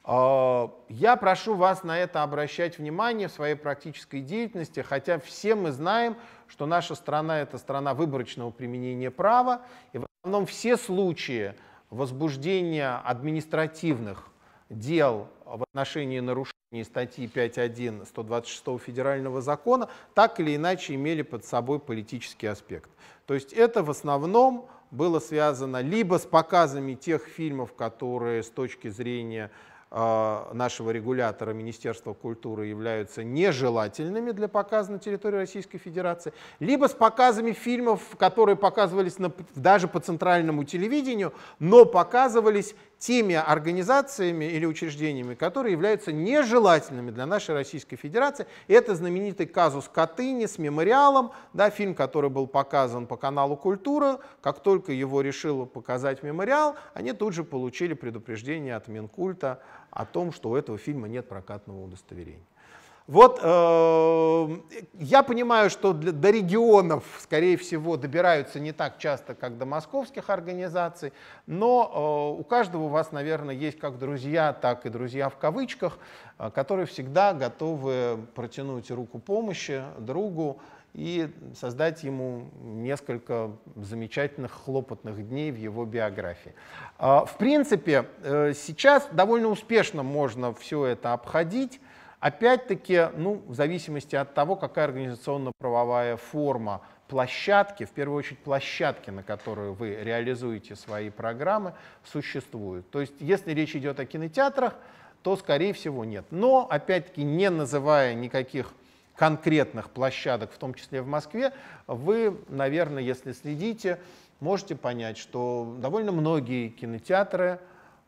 Я прошу вас на это обращать внимание в своей практической деятельности, хотя все мы знаем, что наша страна — это страна выборочного применения права, и в основном все случаи возбуждения административных дел в отношении нарушений статьи пять точка один сто двадцать шестого федерального закона так или иначе имели под собой политический аспект. То есть это в основном было связано либо с показами тех фильмов, которые с точки зрения нашего регулятора Министерства культуры являются нежелательными для показа на территории Российской Федерации, либо с показами фильмов, которые показывались на, даже по центральному телевидению, но показывались теми организациями или учреждениями, которые являются нежелательными для нашей Российской Федерации. Это знаменитый казус Катыни с мемориалом, да, фильм, который был показан по каналу «Культура». Как только его решил показать мемориал, они тут же получили предупреждение от Минкульта о том, что у этого фильма нет прокатного удостоверения. Вот э, я понимаю, что для, до регионов, скорее всего, добираются не так часто, как до московских организаций, но э, у каждого у вас, наверное, есть как друзья, так и друзья в кавычках, э, которые всегда готовы протянуть руку помощи другу и создать ему несколько замечательных хлопотных дней в его биографии. Э, в принципе, э, сейчас довольно успешно можно все это обходить. Опять-таки, ну, в зависимости от того, какая организационно-правовая форма площадки, в первую очередь площадки, на которую вы реализуете свои программы, существует. То есть, если речь идет о кинотеатрах, то, скорее всего, нет. Но, опять-таки, не называя никаких конкретных площадок, в том числе в Москве, вы, наверное, если следите, можете понять, что довольно многие кинотеатры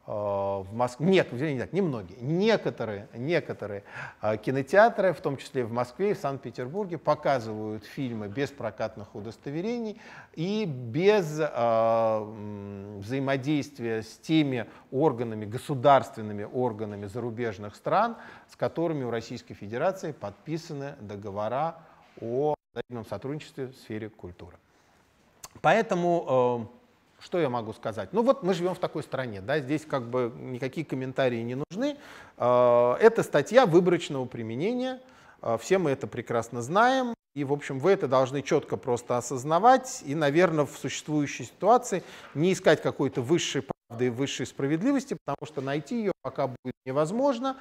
в Москве, нет, не, не многие, некоторые, некоторые кинотеатры, в том числе в Москве и в Санкт-Петербурге, показывают фильмы без прокатных удостоверений и без э, взаимодействия с теми органами, государственными органами зарубежных стран, с которыми у Российской Федерации подписаны договора о взаимном сотрудничестве в сфере культуры. Поэтому... Э, Что я могу сказать? Ну вот мы живем в такой стране, да, здесь как бы никакие комментарии не нужны. Это статья выборочного применения, все мы это прекрасно знаем, и, в общем, вы это должны четко просто осознавать и, наверное, в существующей ситуации не искать какой-то высшей правды и высшей справедливости, потому что найти ее пока будет невозможно,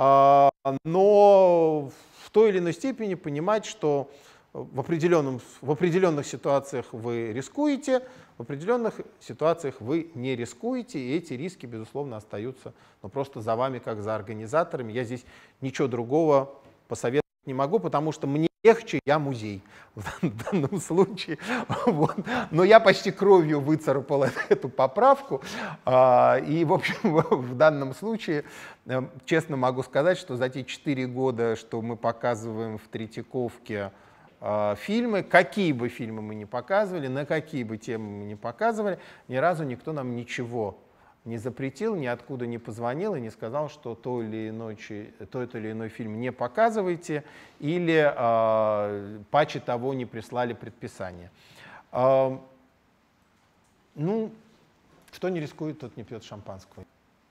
но в той или иной степени понимать, что в, определенном, в определенных ситуациях вы рискуете, в определенных ситуациях вы не рискуете, и эти риски, безусловно, остаются ну, просто за вами, как за организаторами. Я здесь ничего другого посоветовать не могу, потому что мне легче, я музей в данном случае. Вот. Но я почти кровью выцарапал эту поправку. И, в общем, в данном случае, честно могу сказать, что за те четыре года, что мы показываем в Третьяковке фильмы, какие бы фильмы мы ни показывали, на какие бы темы мы ни показывали, ни разу никто нам ничего не запретил, ниоткуда не позвонил и не сказал, что то или иной, тот или иной фильм не показывайте, или э, паче того не прислали предписание. Э, ну, кто не рискует, тот не пьет шампанского.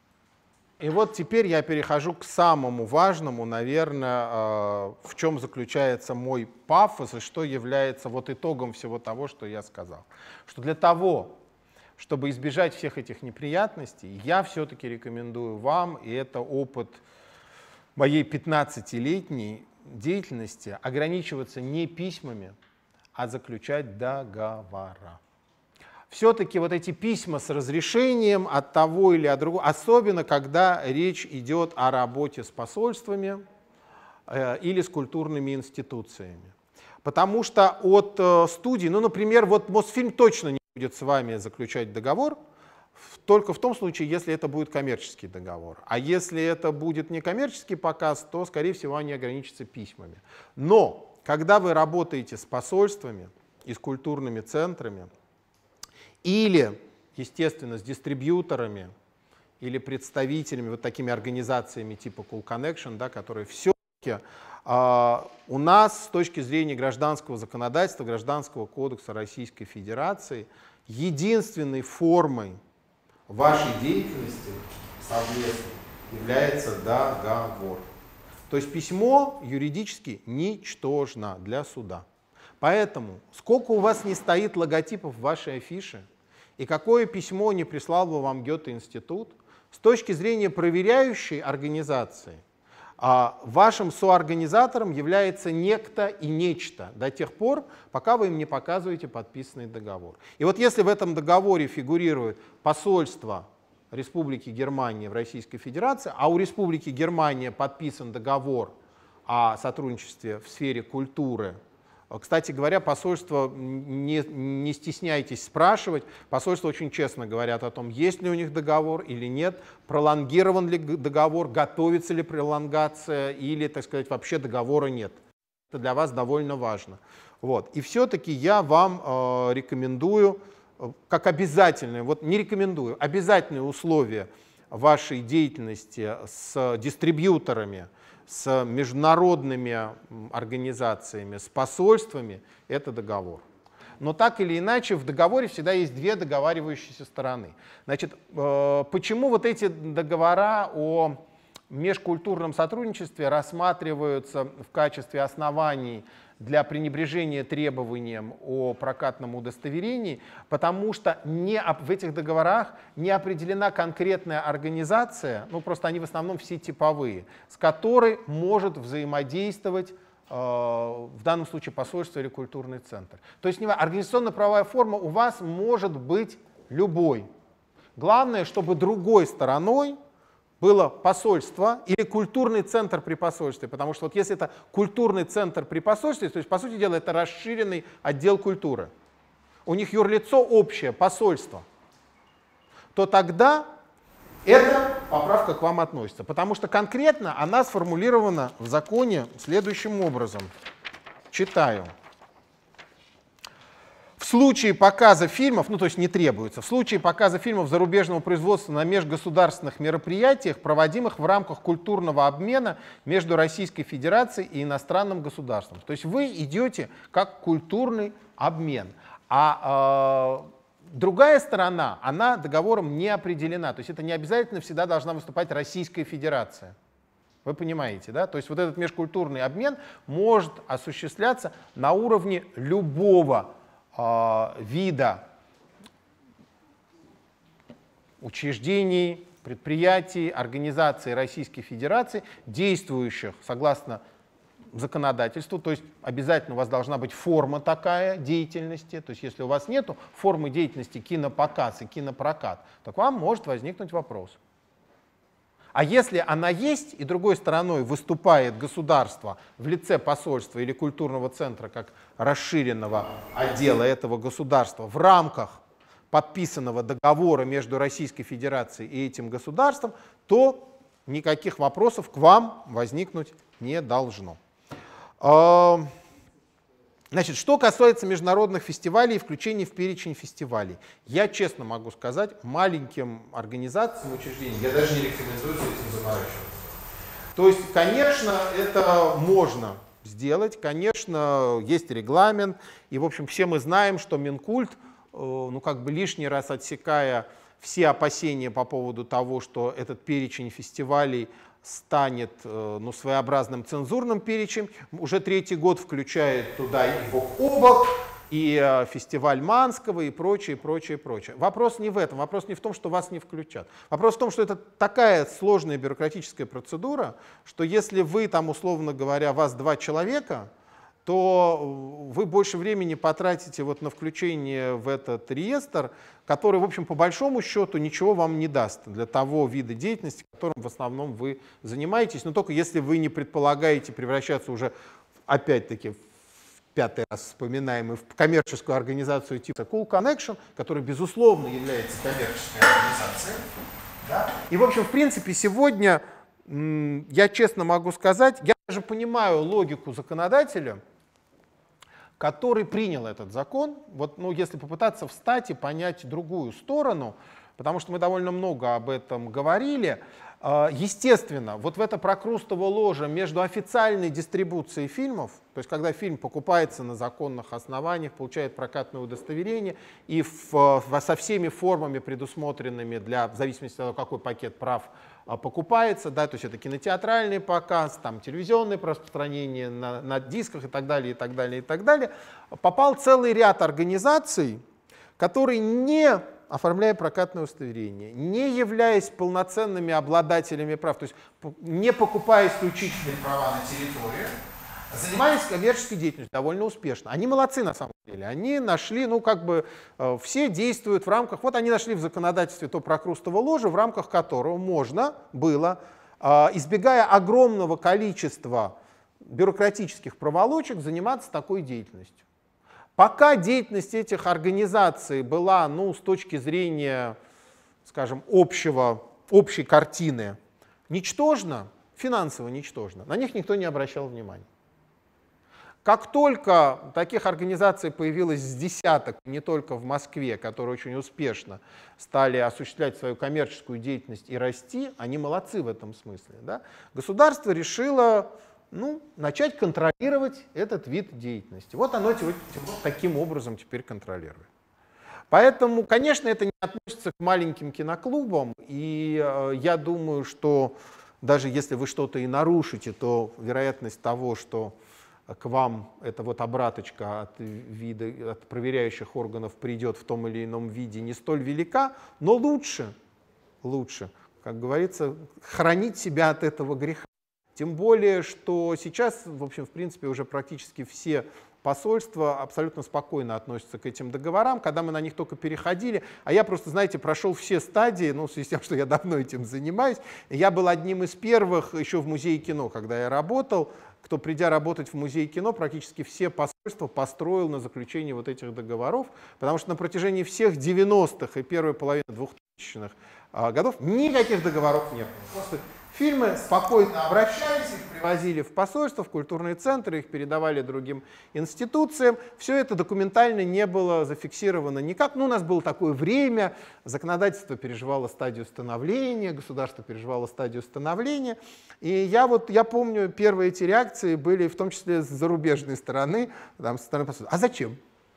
И вот теперь я перехожу к самому важному, наверное, в чем заключается мой пафос и что является вот итогом всего того, что я сказал. Что для того, чтобы избежать всех этих неприятностей, я все-таки рекомендую вам, и это опыт моей пятнадцатилетней деятельности, ограничиваться не письмами, а заключать договора. Все-таки вот эти письма с разрешением от того или от другого, особенно когда речь идет о работе с посольствами э, или с культурными институциями. Потому что от э, студии, ну, например, вот Мосфильм точно не будет с вами заключать договор, в, только в том случае, если это будет коммерческий договор. А если это будет не коммерческий показ, то, скорее всего, они ограничатся письмами. Но когда вы работаете с посольствами и с культурными центрами, или, естественно, с дистрибьюторами или представителями, вот такими организациями типа Cool Connection, да, которые все-таки э, у нас с точки зрения гражданского законодательства, Гражданского кодекса Российской Федерации, единственной формой вашей деятельности совместной является договор. То есть письмо юридически ничтожно для суда. Поэтому, сколько у вас не стоит логотипов в вашей афише, и какое письмо не прислал бы вам Гёте-институт, с точки зрения проверяющей организации, вашим соорганизатором является некто и нечто до тех пор, пока вы им не показываете подписанный договор. И вот если в этом договоре фигурирует посольство Республики Германия в Российской Федерации, а у Республики Германия подписан договор о сотрудничестве в сфере культуры, кстати говоря, посольство, не, не стесняйтесь спрашивать, посольства очень честно говорят о том, есть ли у них договор или нет, пролонгирован ли договор, готовится ли пролонгация или, так сказать, вообще договора нет. Это для вас довольно важно. Вот. И все-таки я вам э, рекомендую, э, как обязательное, вот не рекомендую, обязательное условие вашей деятельности с дистрибьюторами, с международными организациями, с посольствами, это договор. Но так или иначе в договоре всегда есть две договаривающиеся стороны. Значит, почему вот эти договора о межкультурном сотрудничестве рассматриваются в качестве оснований для пренебрежения требованиям о прокатном удостоверении? Потому что не, в этих договорах не определена конкретная организация, ну просто они в основном все типовые, с которой может взаимодействовать э, в данном случае посольство или культурный центр. То есть организационно-правовая форма у вас может быть любой. Главное, чтобы другой стороной было посольство или культурный центр при посольстве, потому что вот если это культурный центр при посольстве, то есть, по сути дела, это расширенный отдел культуры, у них юрлицо общее, посольство, то тогда Эта поправка к вам относится, потому что конкретно она сформулирована в законе следующим образом. Читаю. В случае показа фильмов, ну то есть не требуется, в случае показа фильмов зарубежного производства на межгосударственных мероприятиях, проводимых в рамках культурного обмена между Российской Федерацией и иностранным государством. То есть вы идете как культурный обмен. А э, другая сторона, она договором не определена. То есть это не обязательно всегда должна выступать Российская Федерация. Вы понимаете, да? То есть вот этот межкультурный обмен может осуществляться на уровне любого вида учреждений, предприятий, организаций Российской Федерации, действующих согласно законодательству, то есть обязательно у вас должна быть форма такая деятельности, то есть если у вас нет формы деятельности кинопоказ и кинопрокат, то к вам может возникнуть вопрос. А если она есть, и другой стороной выступает государство в лице посольства или культурного центра как расширенного отдела этого государства в рамках подписанного договора между Российской Федерацией и этим государством, то никаких вопросов к вам возникнуть не должно. Значит, что касается международных фестивалей и включения в перечень фестивалей, я честно могу сказать, маленьким организациям, учреждениям, я даже не рекомендую с этим заморачиваться. То есть, конечно, это можно сделать, конечно, есть регламент, и, в общем, все мы знаем, что Минкульт, ну, как бы лишний раз отсекая все опасения по поводу того, что этот перечень фестивалей станет ну, своеобразным цензурным перечнем, уже третий год включает туда и «Бок о бок», и э, фестиваль Манского, и прочее, прочее, прочее. Вопрос не в этом, вопрос не в том, что вас не включат. Вопрос в том, что это такая сложная бюрократическая процедура, что если вы, там, условно говоря, вас два человека, то вы больше времени потратите вот на включение в этот реестр, который, в общем, по большому счету ничего вам не даст для того вида деятельности, которым в основном вы занимаетесь, но только если вы не предполагаете превращаться уже, опять-таки, в пятый раз вспоминаемый, в коммерческую организацию типа Cool Connection, которая, безусловно, является коммерческой организацией. Да? И, в общем, в принципе, сегодня, я честно могу сказать, я даже понимаю логику законодателя, который принял этот закон, вот, ну, если попытаться встать и понять другую сторону, потому что мы довольно много об этом говорили, естественно, вот в это прокрустово ложе между официальной дистрибуцией фильмов, то есть когда фильм покупается на законных основаниях, получает прокатное удостоверение и в, в, со всеми формами, предусмотренными для, в зависимости от того, какой пакет прав покупается, да, то есть это кинотеатральный показ, там, телевизионное распространение на, на дисках и так далее, и так далее, и так далее, попал целый ряд организаций, которые, не оформляя прокатное удостоверение, не являясь полноценными обладателями прав, то есть не покупая исключительные права на территорию, занимались коммерческой деятельностью довольно успешно. Они молодцы на самом деле. Они нашли, ну как бы э, все действуют в рамках, вот они нашли в законодательстве то прокрустово ложе, в рамках которого можно было, э, избегая огромного количества бюрократических проволочек, заниматься такой деятельностью. Пока деятельность этих организаций была, ну, с точки зрения, скажем, общего, общей картины ничтожна, финансово ничтожна, на них никто не обращал внимания. Как только таких организаций появилось с десяток, не только в Москве, которые очень успешно стали осуществлять свою коммерческую деятельность и расти, они молодцы в этом смысле, да? Государство решило, ну, начать контролировать этот вид деятельности. Вот оно вот таким образом теперь контролирует. Поэтому, конечно, это не относится к маленьким киноклубам, и э, я думаю, что даже если вы что-то и нарушите, то вероятность того, что к вам эта вот обраточка от, вида, от проверяющих органов придет в том или ином виде, не столь велика, но лучше, лучше, как говорится, хранить себя от этого греха. Тем более, что сейчас, в общем, в принципе, уже практически все посольства абсолютно спокойно относятся к этим договорам, когда мы на них только переходили. А я просто, знаете, прошел все стадии, ну, в связи с тем, что я давно этим занимаюсь. Я был одним из первых еще в Музее кино, когда я работал, кто, придя работать в Музей кино, практически все посольства построил на заключении вот этих договоров, потому что на протяжении всех девяностых и первой половины двухтысячных тысячных годов никаких договоров не было. Просто фильмы спокойно обращались, их привозили в посольство, в культурные центры, их передавали другим институциям. Все это документально не было зафиксировано никак. Ну, у нас было такое время, законодательство переживало стадию становления, государство переживало стадию становления. И я вот, я помню, первые эти реакции были в том числе с зарубежной стороны, там, со стороны посольства. А зачем?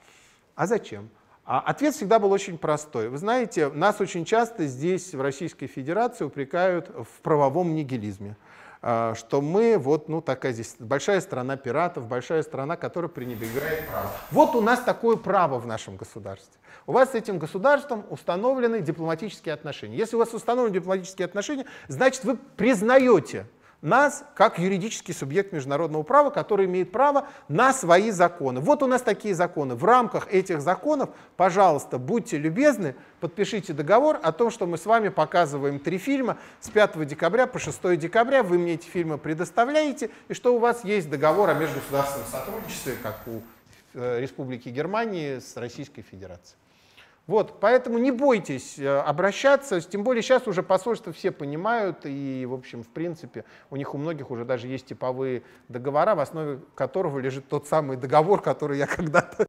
А зачем? А ответ всегда был очень простой. Вы знаете, нас очень часто здесь, в Российской Федерации, упрекают в правовом нигилизме, что мы, вот, ну, такая здесь большая страна пиратов, большая страна, которая пренебрегает правом. Вот у нас такое право в нашем государстве. У вас с этим государством установлены дипломатические отношения. Если у вас установлены дипломатические отношения, значит, вы признаете нас как юридический субъект международного права, который имеет право на свои законы. Вот у нас такие законы. В рамках этих законов, пожалуйста, будьте любезны, подпишите договор о том, что мы с вами показываем три фильма с пятого декабря по шестое декабря, вы мне эти фильмы предоставляете, и что у вас есть договор о межгосударственном сотрудничестве, как у Республики Германии с Российской Федерацией. Вот, поэтому не бойтесь обращаться, тем более сейчас уже посольства все понимают, и, в общем, в принципе, у них у многих уже даже есть типовые договора, в основе которого лежит тот самый договор, который я когда-то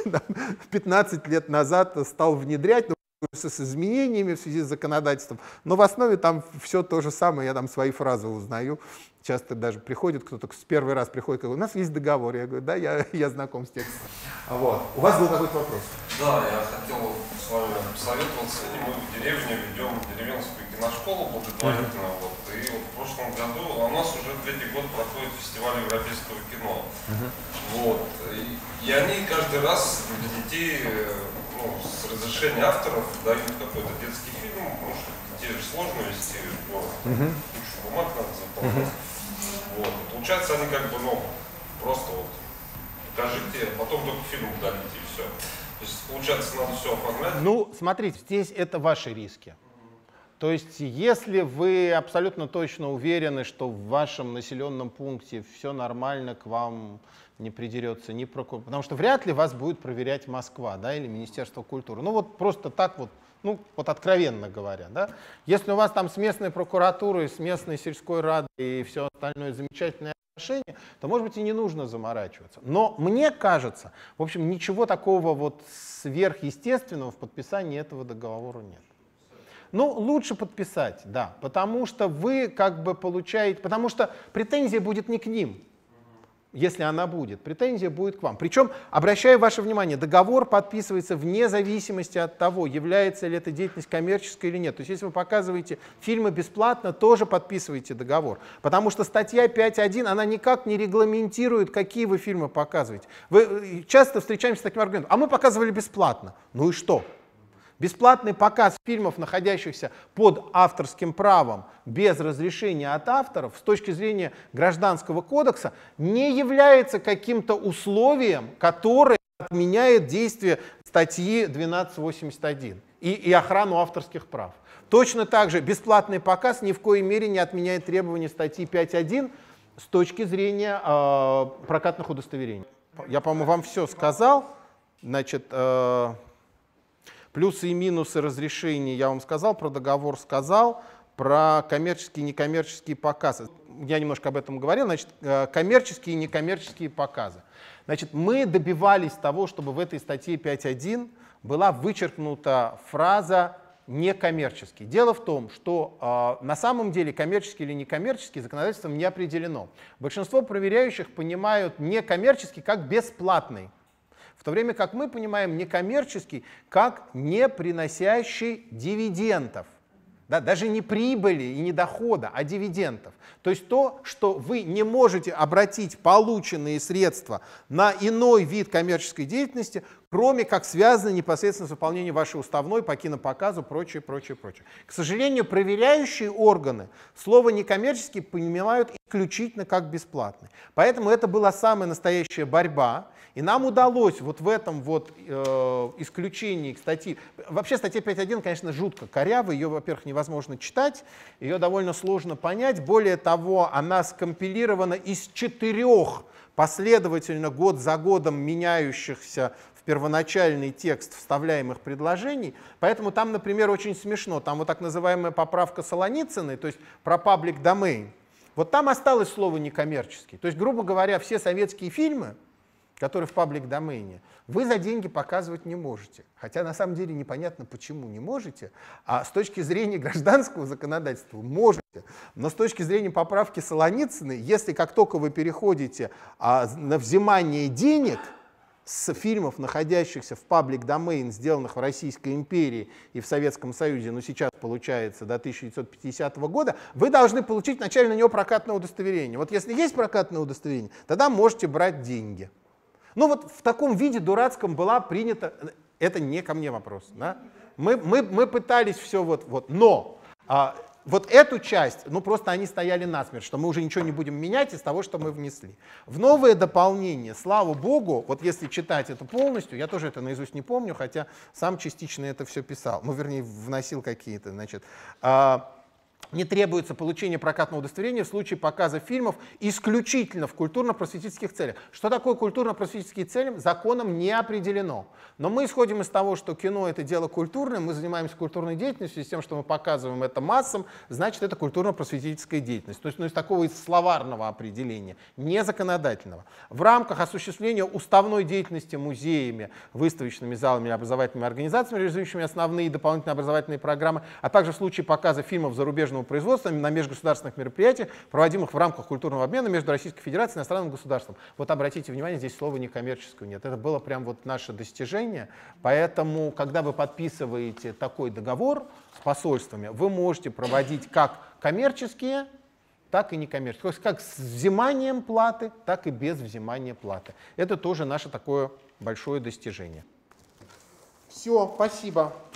пятнадцать лет назад стал внедрять, с изменениями в связи с законодательством, но в основе там все то же самое, я там свои фразы узнаю. Часто даже приходит кто-то, с первый раз приходит, говорит, у нас есть договор. Я говорю, да, я, я знаком с текстом. Вот. У вас был какой-то вопрос? Да, я хотел с вами посоветоваться. Мы в деревне ведем деревенскую киношколу благотворительную. Uh-huh. Вот, и вот в прошлом году у нас уже третий год проходит фестиваль европейского кино. Uh-huh. Вот, и, и они каждый раз для детей, ну, с разрешения авторов дают какой-то детский фильм, потому что детей же сложно вести в город, uh-huh. кучу бумаг надо заполнять. Uh-huh. Вот. Получается, они как бы, ну, просто вот покажите, а потом только фильм удалите и все. То есть, получается, надо все оформлять. Ну, смотрите, здесь это ваши риски. То есть, если вы абсолютно точно уверены, что в вашем населенном пункте все нормально, к вам не придерется ни прокурор, потому что вряд ли вас будет проверять Москва, да, или Министерство культуры. Ну вот просто так вот, ну вот откровенно говоря, да. Если у вас там с местной прокуратурой, с местной сельской радой и все остальное замечательное отношение, то, может быть, и не нужно заморачиваться. Но мне кажется, в общем, ничего такого вот сверхъестественного в подписании этого договора нет. Ну, лучше подписать, да, потому что вы как бы получаете, потому что претензия будет не к ним, если она будет, претензия будет к вам. Причем, обращаю ваше внимание, договор подписывается вне зависимости от того, является ли эта деятельность коммерческой или нет. То есть, если вы показываете фильмы бесплатно, тоже подписываете договор. Потому что статья пять точка один, она никак не регламентирует, какие вы фильмы показываете. Вы часто встречаемся с таким аргументом, а мы показывали бесплатно. Ну и что? Бесплатный показ фильмов, находящихся под авторским правом, без разрешения от авторов, с точки зрения Гражданского кодекса, не является каким-то условием, которое отменяет действие статьи двенадцать восемьдесят один и, и охрану авторских прав. Точно так же бесплатный показ ни в коей мере не отменяет требования статьи пять точка один с точки зрения э, прокатных удостоверений. Я, по-моему, вам все сказал. Значит, э, плюсы и минусы разрешений я вам сказал, про договор сказал, про коммерческие и некоммерческие показы. Я немножко об этом говорил. Значит, коммерческие и некоммерческие показы. Значит, мы добивались того, чтобы в этой статье пять точка один была вычеркнута фраза «некоммерческий». Дело в том, что э, на самом деле коммерческий или некоммерческий законодательством не определено. Большинство проверяющих понимают некоммерческий как бесплатный. В то время как мы понимаем некоммерческий как не приносящий дивидендов. Да, даже не прибыли и не дохода, а дивидендов. То есть то, что вы не можете обратить полученные средства на иной вид коммерческой деятельности, кроме как связано непосредственно с выполнением вашей уставной по кинопоказу, прочее, прочее, прочее. К сожалению, проверяющие органы слово «некоммерческий» понимают исключительно как бесплатный. Поэтому это была самая настоящая борьба. И нам удалось вот в этом вот э, исключении статьи, вообще статья пять точка один, конечно, жутко корявая, ее, во-первых, невозможно читать, ее довольно сложно понять, более того, она скомпилирована из четырех последовательно год за годом меняющихся в первоначальный текст вставляемых предложений, поэтому там, например, очень смешно, там вот так называемая поправка Солоницыной, то есть про public domain, вот там осталось слово некоммерческий. То есть, грубо говоря, все советские фильмы, которые в паблик-домене, вы за деньги показывать не можете. Хотя на самом деле непонятно, почему не можете, а с точки зрения гражданского законодательства можете. Но с точки зрения поправки Солоницыной, если как только вы переходите а, на взимание денег с фильмов, находящихся в паблик-домен, сделанных в Российской империи и в Советском Союзе, но сейчас получается до тысяча девятьсот пятидесятого года, вы должны получить вначале на него прокатное удостоверение. Вот если есть прокатное удостоверение, тогда можете брать деньги. Ну вот в таком виде дурацком была принята, это не ко мне вопрос, да? мы, мы, мы пытались все вот, вот, но а, вот эту часть, ну просто они стояли насмерть, что мы уже ничего не будем менять из того, что мы внесли. В новое дополнение, слава богу, вот если читать это полностью, я тоже это наизусть не помню, хотя сам частично это все писал, ну вернее вносил какие-то, значит, а, не требуется получение прокатного удостоверения в случае показа фильмов исключительно в культурно-просветительских целях. Что такое культурно-просветительские цели, законом не определено. Но мы исходим из того, что кино — это дело культурное, мы занимаемся культурной деятельностью, и с тем, что мы показываем это массам, значит, это культурно-просветительская деятельность. То есть ну, из такого из словарного определения, не законодательного. В рамках осуществления уставной деятельности музеями, выставочными залами и образовательными организациями, реализующими основные и дополнительные образовательные программы, а также в случае показа фильмов зарубежного производства на межгосударственных мероприятиях, проводимых в рамках культурного обмена между Российской Федерацией и иностранным государством. Вот обратите внимание, здесь слова некоммерческого нет. Это было прям вот наше достижение. Поэтому, когда вы подписываете такой договор с посольствами, вы можете проводить как коммерческие, так и некоммерческие. То есть как с взиманием платы, так и без взимания платы. Это тоже наше такое большое достижение. Все, спасибо.